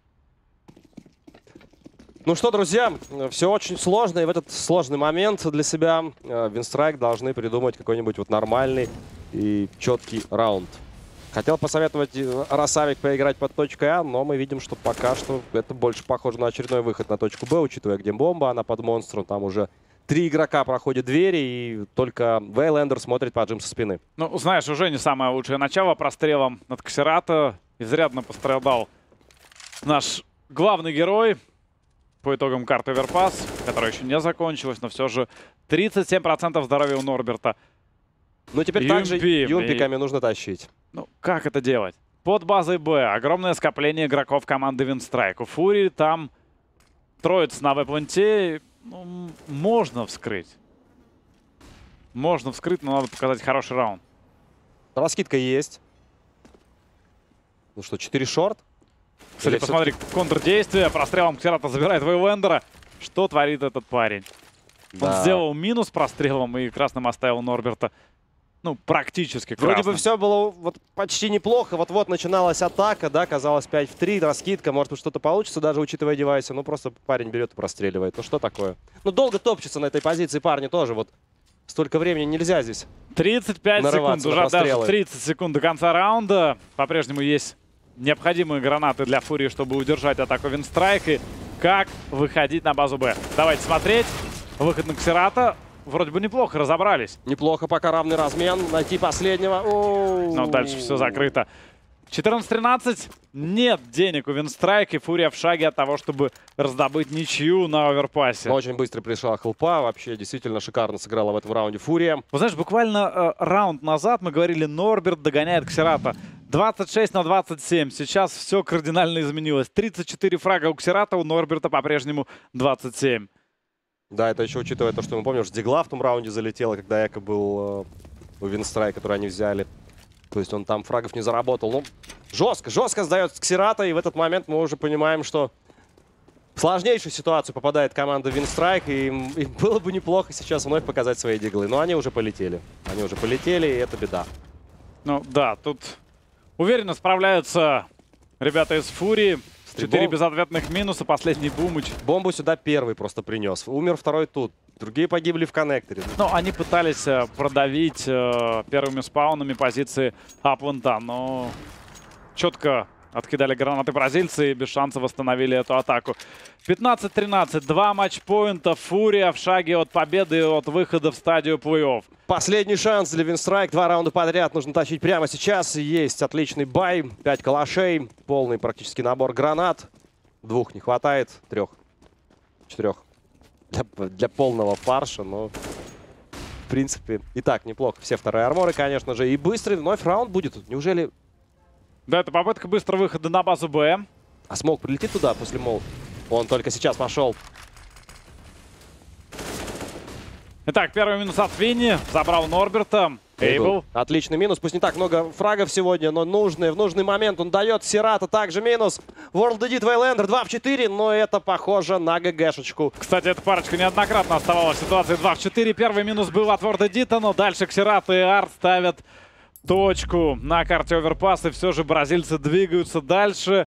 Ну что, друзья, все очень сложно, и в этот сложный момент для себя Winstrike должны придумать какой-нибудь вот нормальный и четкий раунд. Хотел посоветовать Росавик поиграть под точкой А, но мы видим, что пока что это больше похоже на очередной выход на точку Б, учитывая, где бомба, она под монстром, там уже три игрока проходят двери, и только Вейлендер смотрит по джим со спины. Ну, знаешь, уже не самое лучшее начало прострелом над Ксерата. Изрядно пострадал наш главный герой. По итогам карты Оверпас, которая еще не закончилась, но все же тридцать семь процентов здоровья у Норберта. Ну теперь Юмпи, также юмпиками и... нужно тащить. Ну, как это делать? Под базой Б огромное скопление игроков команды Winstrike. У Фурии там троица на веб-пленте. Ну, можно вскрыть. Можно вскрыть, но надо показать хороший раунд. Раскидка есть. Ну что, четыре шорт? Кстати, Или посмотри, контрдействие. Прострелом Ксерата забирает Вейлендера. Что творит этот парень? Да. Он сделал минус прострелом и красным оставил Норберта. Ну, практически красным. Вроде бы все было вот почти неплохо. Вот-вот начиналась атака, да, казалось пять в три, раскидка. Может быть, что-то получится, даже учитывая девайсы. Ну, просто парень берет и простреливает. Ну, что такое? Ну, долго топчется на этой позиции парни тоже. Вот столько времени нельзя здесь тридцать пять секунд, уже даже тридцать секунд до конца раунда. По-прежнему есть необходимые гранаты для Фурии, чтобы удержать атаку Winstrike. И как выходить на базу Б? Давайте смотреть. Выход на Ксерата. Вроде бы неплохо разобрались. Неплохо, пока равный размен. Найти последнего. О-о-о. Но дальше все закрыто. четырнадцать тринадцать. Нет денег у Winstrike, и Фурия в шаге от того, чтобы раздобыть ничью на оверпассе. Очень быстро пришла хелпа. Вообще действительно шикарно сыграла в этом раунде Фурия. Вы знаешь, буквально э, раунд назад мы говорили, Норберт догоняет Ксерата. двадцать шесть на двадцать семь. Сейчас все кардинально изменилось. тридцать четыре фрага у Ксерата, у Норберта по-прежнему двадцать семь. Да, это еще учитывая то, что мы помним, что Дигла в том раунде залетела, когда Эко был э, у Winstrike, который они взяли. То есть он там фрагов не заработал. Ну, жестко, жестко сдается Ксерата, и в этот момент мы уже понимаем, что в сложнейшую ситуацию попадает команда Winstrike, и им, им было бы неплохо сейчас вновь показать свои диглы. Но они уже полетели. Они уже полетели, и это беда. Ну да, тут уверенно справляются ребята из Фурии. Четыре безответных минуса, последний бумыч. Бомбу сюда первый просто принес. Умер второй тут. Другие погибли в коннекторе. Ну, они пытались э, продавить э, первыми спаунами позиции апвента, но четко откидали гранаты бразильцы и без шанса восстановили эту атаку. пятнадцать тринадцать, два матчпоинта. Фурия в шаге от победы и от выхода в стадию плей-офф. Последний шанс для Winstrike. Два раунда подряд нужно тащить прямо сейчас. Есть отличный бай. Пять калашей. Полный практически набор гранат. Двух не хватает. Трех. Четырех. Для, для полного фарша. Но, в принципе, и так неплохо. Все вторые арморы, конечно же. И быстрый вновь раунд будет. Неужели... Да, это попытка быстрого выхода на базу Б. А смог прилетит туда после мол? Он только сейчас пошел. Итак, первый минус от Винни. Забрал Норберта. Эйбл. Отличный минус. Пусть не так много фрагов сегодня, но нужный, в нужный момент он дает. Сирата также минус. World Edit Вейлендер два в четыре, но это похоже на ГГшечку. Кстати, эта парочка неоднократно оставалась в ситуации два в четыре. Первый минус был от World Edit, но дальше Ксерата и Арт ставят точку на карте оверпасс. И все же бразильцы двигаются дальше.